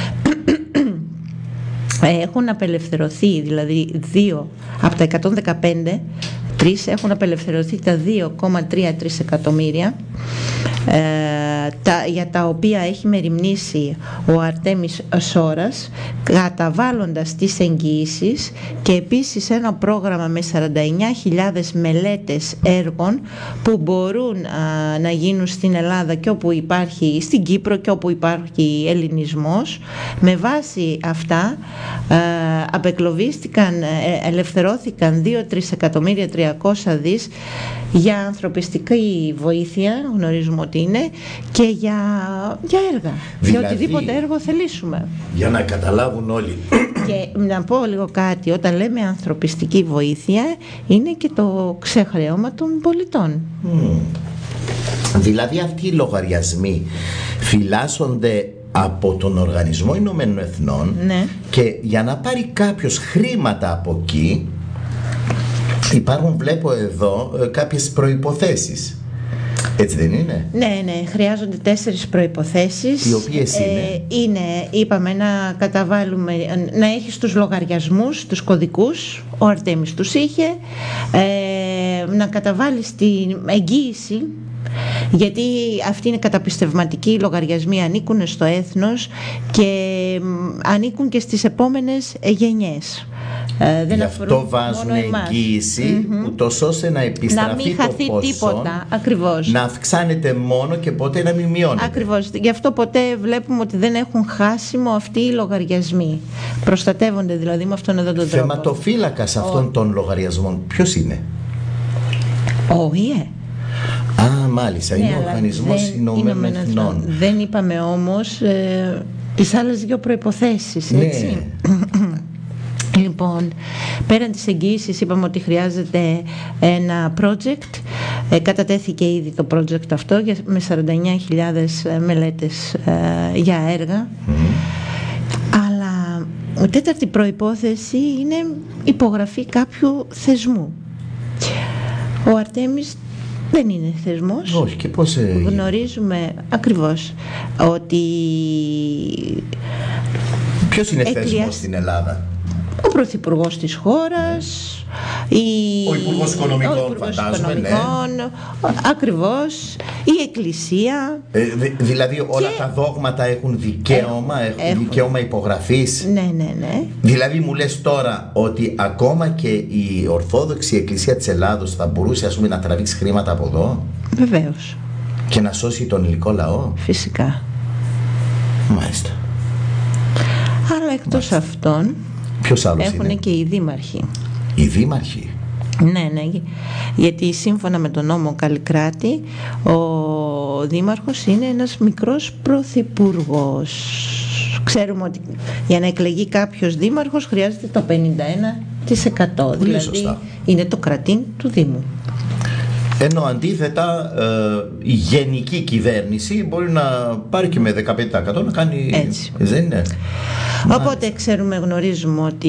Speaker 2: έχουν απελευθερωθεί, δηλαδή δύο από τα εκατόν δεκαπέντε, τρεις έχουν απελευθερωθεί τα δύο κόμμα τρία τρία εκατομμύρια, ε, τα, για τα οποία έχει μεριμνήσει ο Αρτέμις Σόρας, καταβάλλοντας τις εγγυήσεις, και επίσης ένα πρόγραμμα με σαράντα εννιά χιλιάδες μελέτες έργων που μπορούν α, να γίνουν στην Ελλάδα και όπου υπάρχει, στην Κύπρο και όπου υπάρχει ελληνισμός. Με βάση αυτά α, απεκλωβίστηκαν, ε, ελευθερώθηκαν δύο με τρία εκατομμύρια τριακόσια δις για ανθρωπιστική βοήθεια, γνωρίζουμε ότι είναι, και για, για έργα, δηλαδή, για οτιδήποτε έργο θελήσουμε.
Speaker 3: Για να καταλάβουν όλοι.
Speaker 2: Και να πω λίγο κάτι, όταν λέμε ανθρωπιστική βοήθεια, είναι και το ξεχρέωμα των πολιτών.
Speaker 3: Mm. Δηλαδή αυτοί οι λογαριασμοί φυλάσσονται από τον Οργανισμό Ηνωμένων Εθνών,
Speaker 2: ναι. Και
Speaker 3: για να πάρει κάποιος χρήματα από εκεί υπάρχουν, βλέπω εδώ, κάποιες προϋποθέσεις. Έτσι δεν είναι?
Speaker 2: Ναι, ναι, χρειάζονται τέσσερις προϋποθέσεις.
Speaker 3: Οι οποίες είναι?
Speaker 2: Ε, είναι, είπαμε, να καταβάλουμε, να έχεις τους λογαριασμούς, τους κωδικούς, ο Αρτέμις τους είχε, ε, να καταβάλεις την εγγύηση, γιατί αυτοί είναι καταπιστευματικοί λογαριασμοί, ανήκουν στο έθνος και ανήκουν και στις επόμενες γενιές.
Speaker 3: Ε, δεν Γι' αυτό βάζουν εγγύηση, mm-hmm. ούτως ώστε να επιστραφεί,
Speaker 2: να μην χαθεί
Speaker 3: το ποσό,
Speaker 2: τίποτα, ακριβώς.
Speaker 3: Να αυξάνεται μόνο και ποτέ να μην μειώνεται.
Speaker 2: Ακριβώς. Γι' αυτό ποτέ βλέπουμε ότι δεν έχουν χάσιμο αυτοί οι λογαριασμοί. Προστατεύονται δηλαδή με αυτόν εδώ τον τρόπο.
Speaker 3: Θεματοφύλακας αυτών oh. των λογαριασμών ποιος είναι?
Speaker 2: Ο ΙΕ.
Speaker 3: Α, μάλιστα, ναι, είναι ο Οργανισμός Ηνωμένων Εθνών.
Speaker 2: Δεν είπαμε όμως ε, τις άλλες δύο προϋποθέσεις, έτσι. Ναι. Λοιπόν, πέραν της εγγύησης είπαμε ότι χρειάζεται ένα project. Ε, κατατέθηκε ήδη το project αυτό για, με σαράντα εννιά χιλιάδες μελέτες ε, για έργα. Mm. Αλλά η τέταρτη προϋπόθεση είναι υπογραφή κάποιου θεσμού. Ο Αρτέμις δεν είναι θεσμός.
Speaker 3: Όχι, και πώς ε...
Speaker 2: γνωρίζουμε ακριβώς ότι...
Speaker 3: Ποιος είναι εκκλησία... θεσμός στην Ελλάδα?
Speaker 2: ο Πρωθυπουργός της χώρας, η...
Speaker 3: ο Υπουργός Οικονομικών,
Speaker 2: ο Υπουργός
Speaker 3: φαντάζομαι,
Speaker 2: Οικονομικών, ναι. Ακριβώς, η Εκκλησία.
Speaker 3: Ε, δη, δηλαδή όλα και... τα δόγματα έχουν δικαίωμα, έχουν, έχουν δικαίωμα υπογραφής.
Speaker 2: Ναι, ναι, ναι.
Speaker 3: Δηλαδή μου λες τώρα ότι ακόμα και η Ορθόδοξη Εκκλησία της Ελλάδος θα μπορούσε, ας πούμε, να τραβήξει χρήματα από εδώ.
Speaker 2: Βεβαίως.
Speaker 3: Και να σώσει τον ελληνικό λαό.
Speaker 2: Φυσικά.
Speaker 3: Μάλιστα.
Speaker 2: Αλλά εκτός αυτών έχουν είναι? Και οι δήμαρχοι.
Speaker 3: Οι δήμαρχοι.
Speaker 2: Ναι, ναι, γιατί σύμφωνα με τον νόμο Καλλικράτη ο δήμαρχος είναι ένας μικρός πρωθυπουργός. Ξέρουμε ότι για να εκλεγεί κάποιος δήμαρχος χρειάζεται το πενήντα ένα τοις εκατό.
Speaker 3: Πολύ
Speaker 2: δηλαδή
Speaker 3: σωστά.
Speaker 2: Είναι το κρατήν του Δήμου.
Speaker 3: Ενώ αντίθετα ε, η γενική κυβέρνηση μπορεί να πάρει και με δεκαπέντε τοις εκατό να κάνει.
Speaker 2: Έτσι.
Speaker 3: Δεν είναι.
Speaker 2: Οπότε ξέρουμε, γνωρίζουμε ότι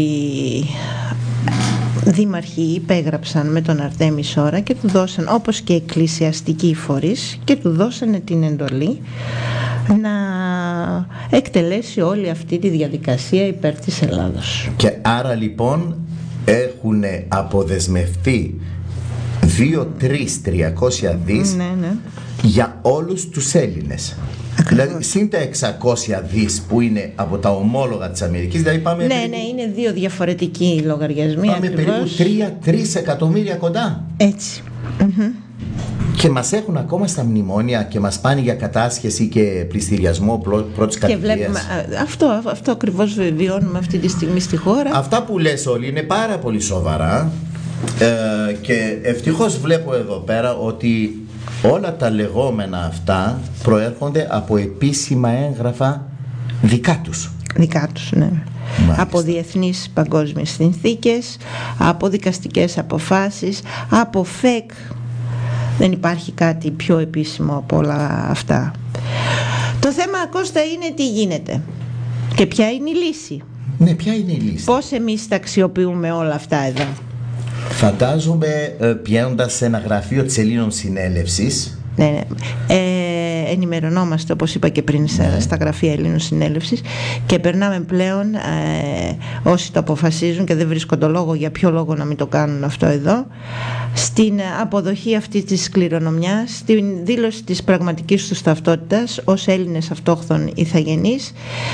Speaker 2: δήμαρχοι υπέγραψαν με τον Αρτέμι Σόρα και του δώσαν, όπως και εκκλησιαστικοί φορείς, και του δώσανε την εντολή να εκτελέσει όλη αυτή τη διαδικασία υπέρ της Ελλάδος.
Speaker 3: Και άρα λοιπόν έχουν αποδεσμευτεί δύο τρεις τριακόσια δις,
Speaker 2: ναι, ναι.
Speaker 3: για όλους τους Έλληνες. Ακριβώς. Δηλαδή συν τα εξακόσια δις που είναι από τα ομόλογα της Αμερικής, δηλαδή πάμε
Speaker 2: ναι,
Speaker 3: περίπου,
Speaker 2: ναι, είναι δύο διαφορετικοί λογαριασμοί.
Speaker 3: Πάμε ακριβώς, περίπου τρία τρία εκατομμύρια κοντά.
Speaker 2: Έτσι. Mm-hmm.
Speaker 3: Και μας έχουν ακόμα στα μνημόνια και μας πάνε για κατάσχεση και πληστηριασμό πρώτης κατοικίας.
Speaker 2: Και βλέπουμε, αυτό, αυτό ακριβώς βιώνουμε αυτή τη στιγμή στη χώρα.
Speaker 3: Αυτά που λες όλοι είναι πάρα πολύ σοβαρά, ε, και ευτυχώς βλέπω εδώ πέρα ότι όλα τα λεγόμενα αυτά προέρχονται από επίσημα έγγραφα δικά τους.
Speaker 2: Δικά τους, ναι. Μάλιστα. Από διεθνείς παγκόσμιες συνθήκες, από δικαστικές αποφάσεις, από ΦΕΚ. Δεν υπάρχει κάτι πιο επίσημο από όλα αυτά. Το θέμα, Κώστα, είναι τι γίνεται και ποια είναι η λύση.
Speaker 3: Ναι, ποια είναι η λύση.
Speaker 2: Πώς εμείς τα αξιοποιούμε όλα αυτά εδώ.
Speaker 3: Φαντάζομαι πηγαίνοντας σε ένα γραφείο της Ελλήνων Συνέλευσης.
Speaker 2: Ναι, ναι. Ε, ενημερωνόμαστε, όπως είπα και πριν, ναι. στα γραφεία Ελλήνων Συνέλευσης, και περνάμε πλέον, ε, όσοι το αποφασίζουν και δεν βρίσκουν το λόγο, για ποιο λόγο να μην το κάνουν αυτό εδώ, στην αποδοχή αυτή της κληρονομιάς, στην δήλωση της πραγματικής τους ταυτότητας ως Έλληνες αυτόχθον ηθαγενείς.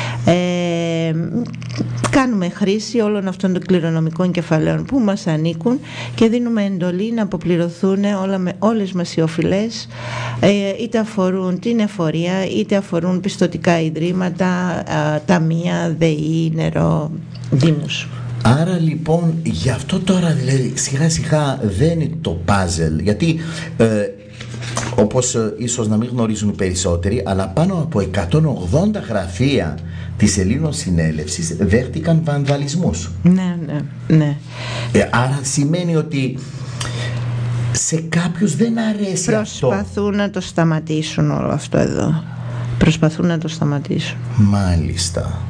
Speaker 2: Ε, κάνουμε χρήση όλων αυτών των κληρονομικών κεφαλαίων που μας ανήκουν και δίνουμε εντολή να αποπληρωθούν όλα με, όλες μας οι οφειλές, ε, είτε αφορούν την εφορία, είτε αφορούν πιστωτικά ιδρύματα, α, ταμεία, ΔΕΗ, νερό, δήμους.
Speaker 3: Άρα λοιπόν γι' αυτό τώρα δηλαδή, σιγά σιγά δεν είναι το πάζελ, γιατί ε, όπως ε, ίσως να μην γνωρίζουν οι περισσότεροι, αλλά πάνω από εκατόν ογδόντα γραφεία της Ελλήνων Συνέλευσης δέχτηκαν βανδαλισμούς.
Speaker 2: Ναι, ναι, ναι.
Speaker 3: Ε, άρα σημαίνει ότι σε κάποιους δεν αρέσει.
Speaker 2: Προσπαθούν αυτό.
Speaker 3: Προσπαθούν
Speaker 2: να το σταματήσουν όλο αυτό εδώ. Προσπαθούν να το σταματήσουν.
Speaker 3: Μάλιστα.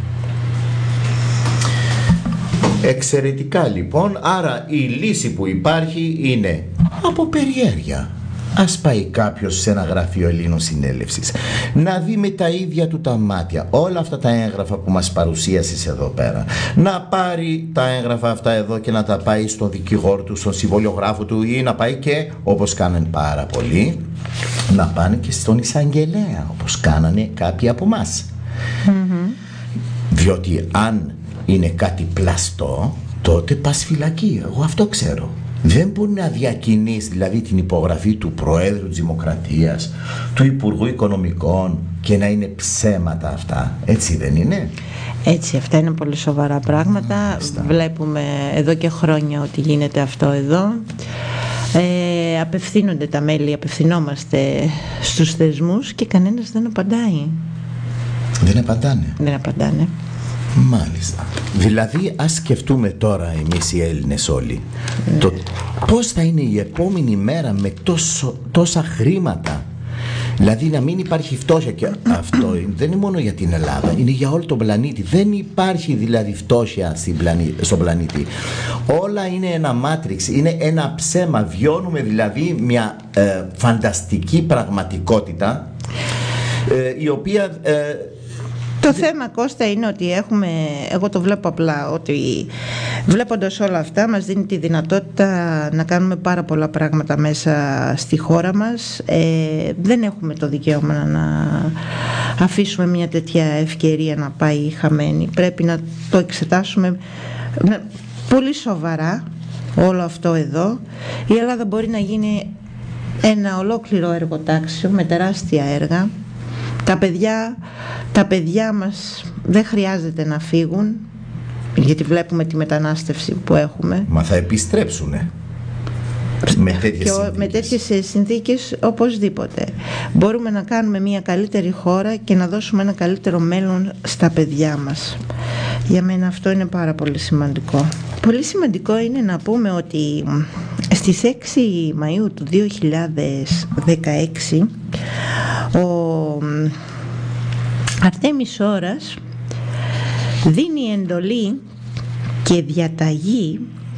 Speaker 3: Εξαιρετικά λοιπόν. Άρα η λύση που υπάρχει είναι από περιέργεια. Ας πάει κάποιος σε ένα γραφείο Ελλήνων Συνέλευσης να δει με τα ίδια του τα μάτια όλα αυτά τα έγγραφα που μας παρουσίασες εδώ πέρα, να πάρει τα έγγραφα αυτά εδώ και να τα πάει στον δικηγόρο του, στον συμβολιογράφο του, ή να πάει και, όπως κάνανε πάρα πολλοί, να πάνε και στον εισαγγελέα, όπως κάνανε κάποιοι από εμάς. Mm-hmm. Διότι αν είναι κάτι πλαστό, τότε πας φυλακή. Εγώ αυτό ξέρω. Δεν μπορεί να διακινείς δηλαδή την υπογραφή του Προέδρου της Δημοκρατίας, του Υπουργού Οικονομικών, και να είναι ψέματα αυτά. Έτσι δεν είναι?
Speaker 2: Έτσι, αυτά είναι πολύ σοβαρά πράγματα. Μάλιστα. Βλέπουμε εδώ και χρόνια ότι γίνεται αυτό εδώ. Ε, απευθύνονται τα μέλη, απευθυνόμαστε στους θεσμούς και κανένας δεν απαντάει.
Speaker 3: Δεν απαντάνε.
Speaker 2: Δεν απαντάνε.
Speaker 3: Μάλιστα. Δηλαδή ας σκεφτούμε τώρα εμείς οι Έλληνες όλοι, ναι, το πώς θα είναι η επόμενη μέρα με τόσο, τόσα χρήματα. Δηλαδή να μην υπάρχει φτώχεια. Και αυτό δεν είναι μόνο για την Ελλάδα, είναι για όλο τον πλανήτη. Δεν υπάρχει δηλαδή φτώχεια στην πλανή, στον πλανήτη. Όλα είναι ένα μάτριξ, είναι ένα ψέμα. Βιώνουμε δηλαδή μια ε, φανταστική πραγματικότητα, ε, η οποία... Ε,
Speaker 2: Το θέμα, Κώστα, είναι ότι έχουμε, εγώ το βλέπω απλά, ότι βλέποντας όλα αυτά μας δίνει τη δυνατότητα να κάνουμε πάρα πολλά πράγματα μέσα στη χώρα μας. Ε, δεν έχουμε το δικαίωμα να αφήσουμε μια τέτοια ευκαιρία να πάει χαμένη. Πρέπει να το εξετάσουμε πολύ σοβαρά όλο αυτό εδώ. Η Ελλάδα μπορεί να γίνει ένα ολόκληρο εργοτάξιο με τεράστια έργα. Τα παιδιά, τα παιδιά μας δεν χρειάζεται να φύγουν, γιατί βλέπουμε τη μετανάστευση που έχουμε.
Speaker 3: Μα θα επιστρέψουνε με τέτοιες συνθήκες.
Speaker 2: Με τέτοιες συνθήκες οπωσδήποτε. Μπορούμε να κάνουμε μια καλύτερη χώρα και να δώσουμε ένα καλύτερο μέλλον στα παιδιά μας. Για μένα αυτό είναι πάρα πολύ σημαντικό. Πολύ σημαντικό είναι να πούμε ότι στις έξι Μαΐου του δύο χιλιάδες δεκαέξι ο Αρτέμις Ώρας δίνει εντολή και διαταγή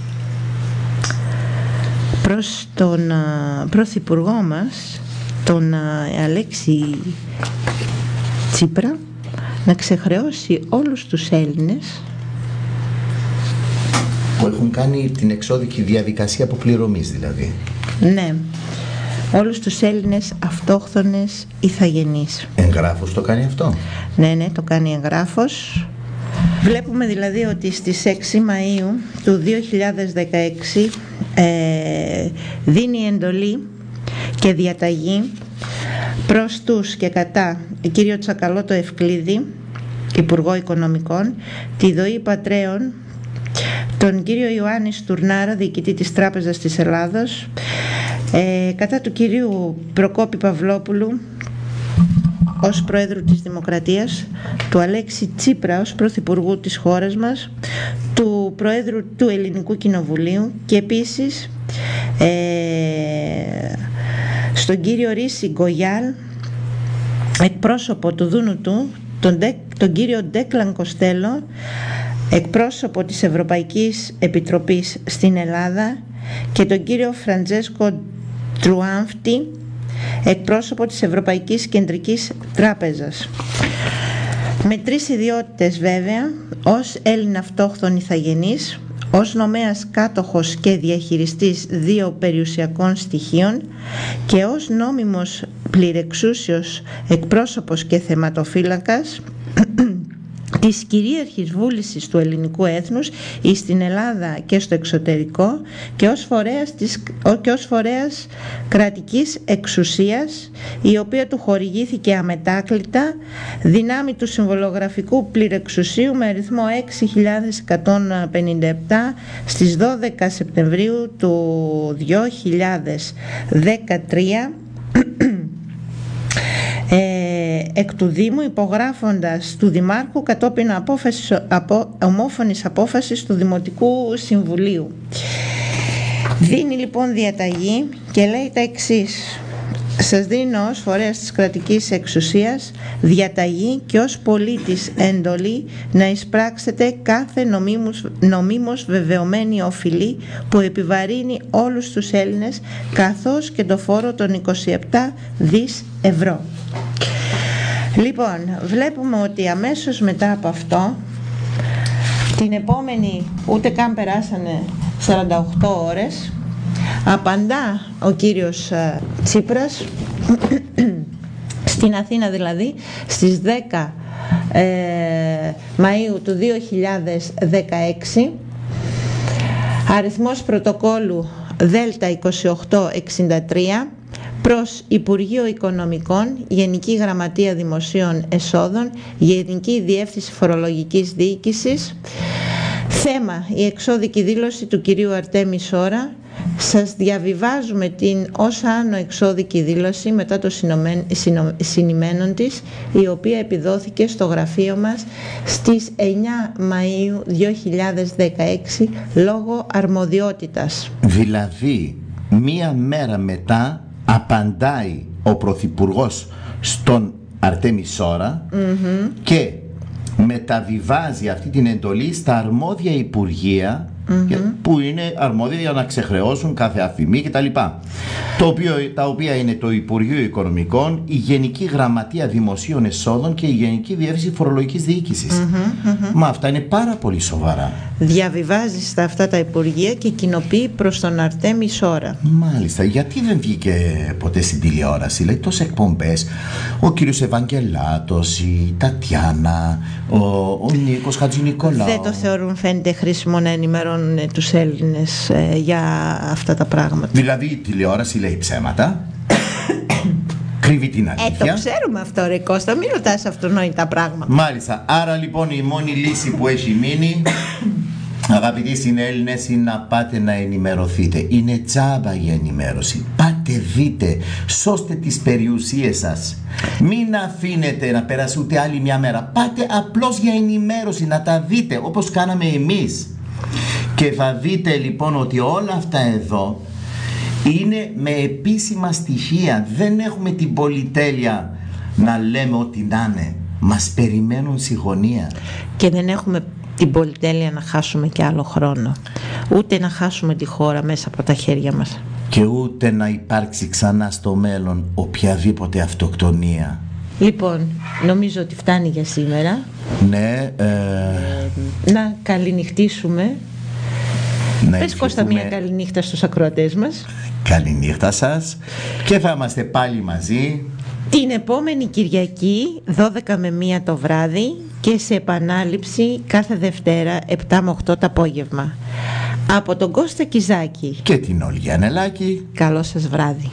Speaker 2: προς τον Πρωθυπουργό μας, τον Αλέξη Τσίπρα, να ξεχρεώσει όλους τους Έλληνες
Speaker 3: που έχουν κάνει την εξώδικη διαδικασία αποπληρωμής, δηλαδή.
Speaker 2: Ναι, όλους τους Έλληνες αυτόχθονες ηθαγενείς.
Speaker 3: Εγγράφος το κάνει αυτό?
Speaker 2: Ναι, ναι, το κάνει εγγράφος. Βλέπουμε δηλαδή ότι στις έξι Μαΐου του δύο χιλιάδες δεκαέξι ε, δίνει εντολή και διαταγή προς τους και κατά κύριο Τσακαλώτο Ευκλήδη, Υπουργό Οικονομικών, τη Δοή Πατρέων, τον κύριο Ιωάννη Στουρνάρα, διοικητή της Τράπεζας της Ελλάδος, ε, κατά του κυρίου Προκόπη Παυλόπουλου ως Πρόεδρου της Δημοκρατίας, του Αλέξη Τσίπρα ως Πρωθυπουργού της χώρας μας, του Προέδρου του Ελληνικού Κοινοβουλίου και επίσης ε, στον κύριο Ρίση Γκογιάλ, εκπρόσωπο του Δούνου του, τον, τον κύριο Ντέκλαν Κοστέλο, εκπρόσωπο της Ευρωπαϊκής Επιτροπής στην Ελλάδα, και τον κύριο Φραντζέσκο Τρουάμφτη, εκπρόσωπο της Ευρωπαϊκής Κεντρικής Τράπεζας. Με τρεις ιδιότητες βέβαια, ως Έλληνα αυτόχθον ηθαγενής, ως νομέας κάτοχος και διαχειριστής δύο περιουσιακών στοιχείων και ως νόμιμος πληρεξούσιος εκπρόσωπος και θεματοφύλακας της κυρίαρχης βούλησης του ελληνικού έθνους εις στην Ελλάδα και στο εξωτερικό και ως φορέας, της, και ως φορέας κρατικής εξουσίας, η οποία του χορηγήθηκε αμετάκλητα δυνάμει του συμβολογραφικού πληρεξουσίου με αριθμό έξι χιλιάδες εκατόν πενήντα επτά στις δώδεκα Σεπτεμβρίου του δύο χιλιάδες δεκατρία, Ε, εκ του Δήμου, υπογράφοντας του Δημάρχου κατόπιν απόφασης, απο, ομόφωνης απόφασης του Δημοτικού Συμβουλίου. Δίνει λοιπόν διαταγή και λέει τα εξής: σας δίνω ως φορέας της κρατικής εξουσίας διαταγή και ως πολίτης εντολή να εισπράξετε κάθε νομίμως, νομίμως βεβαιωμένη οφειλή που επιβαρύνει όλους τους Έλληνες, καθώς και το φόρο των είκοσι επτά δις ευρώ. Λοιπόν, βλέπουμε ότι αμέσως μετά από αυτό, την επόμενη, ούτε καν περάσανε σαράντα οκτώ ώρες, απαντά ο κύριος Τσίπρας στην Αθήνα, δηλαδή στις δέκα ε, Μαΐου του δύο χιλιάδες δεκαέξι, αριθμός πρωτοκόλλου Δέλτα είκοσι οκτώ εξήντα τρία, προς Υπουργείο Οικονομικών, Γενική Γραμματεία Δημοσίων Εσόδων, Γενική Διεύθυνση Φορολογικής Διοίκησης. Θέμα: η εξώδικη δήλωση του κυρίου Αρτέμις Ώρα. Σας διαβιβάζουμε την ως άνω εξώδικη δήλωση μετά το συνημένον της, η οποία επιδόθηκε στο γραφείο μας στις εννιά Μαΐου δύο χιλιάδες δεκαέξι λόγω αρμοδιότητας.
Speaker 3: Δηλαδή, μία μέρα μετά απαντάει ο Πρωθυπουργός στον Αρτέμις Ώρα
Speaker 2: mm-hmm.
Speaker 3: και μεταβιβάζει αυτή την εντολή στα αρμόδια Υπουργεία mm-hmm. που είναι αρμόδια για να ξεχρεώσουν κάθε αφημί κτλ. Το οποίο, τα οποία είναι το Υπουργείο Οικονομικών, η Γενική Γραμματεία Δημοσίων Εσόδων και η Γενική Διεύθυνση Φορολογικής Διοίκησης. Mm-hmm, mm-hmm. Μα αυτά είναι πάρα πολύ σοβαρά.
Speaker 2: Διαβιβάζει στα αυτά τα υπουργεία και κοινοποιεί προς τον Αρτέμι Σόρα.
Speaker 3: Μάλιστα, γιατί δεν βγήκε ποτέ στην τηλεόραση? Λέει τόσες εκπομπές, ο κύριος Ευαγγελάτος, η Τατιάνα, ο, ο Νίκος Χατζηνικολάου.
Speaker 2: Δεν το θεωρούν, φαίνεται, χρήσιμο να ενημερώνουν τους Έλληνες ε, για αυτά τα πράγματα.
Speaker 3: Δηλαδή η τηλεόραση λέει ψέματα, κρύβει την αλήθεια.
Speaker 2: Ε, το ξέρουμε αυτό, ρε Κώστα, μην ρωτάς αυτονόητα πράγματα.
Speaker 3: Μάλιστα, άρα λοιπόν η μόνη λύση που έχει μείνει, αγαπητοί συνέλληνες, είναι να πάτε να ενημερωθείτε. Είναι τζάμπα η ενημέρωση. Πάτε δείτε, σώστε τις περιουσίες σας. Μην αφήνετε να περάσει ούτε άλλη μια μέρα. Πάτε απλώς για ενημέρωση, να τα δείτε όπως κάναμε εμείς. Και θα δείτε λοιπόν ότι όλα αυτά εδώ είναι με επίσημα στοιχεία. Δεν έχουμε την πολυτέλεια να λέμε ό,τι να είναι. Μας περιμένουν στη γωνία.
Speaker 2: Και δεν έχουμε την πολυτέλεια να χάσουμε και άλλο χρόνο. Ούτε να χάσουμε τη χώρα μέσα από τα χέρια μας.
Speaker 3: Και ούτε να υπάρξει ξανά στο μέλλον οποιαδήποτε αυτοκτονία.
Speaker 2: Λοιπόν, νομίζω ότι φτάνει για σήμερα.
Speaker 3: Ναι. Ε...
Speaker 2: Να καληνυχτήσουμε.
Speaker 3: Να
Speaker 2: Πες Κώστα μια καληνύχτα στους ακροατές μας.
Speaker 3: Καληνύχτα σας. Και θα είμαστε πάλι μαζί
Speaker 2: την επόμενη Κυριακή δώδεκα με μία το βράδυ και σε επανάληψη κάθε Δευτέρα επτά με οκτώ το απόγευμα. Από τον Κώστα Κιζάκη
Speaker 3: και την Όλγη Ανελάκη,
Speaker 2: καλό σας βράδυ.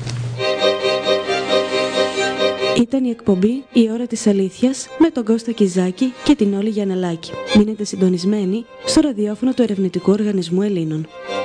Speaker 1: Ήταν η εκπομπή «Η ώρα της αλήθειας» με τον Κώστα Κιζάκη και την Όλη Γιαννελάκη. Μείνετε συντονισμένοι στο ραδιόφωνο του Ερευνητικού Οργανισμού Ελλήνων.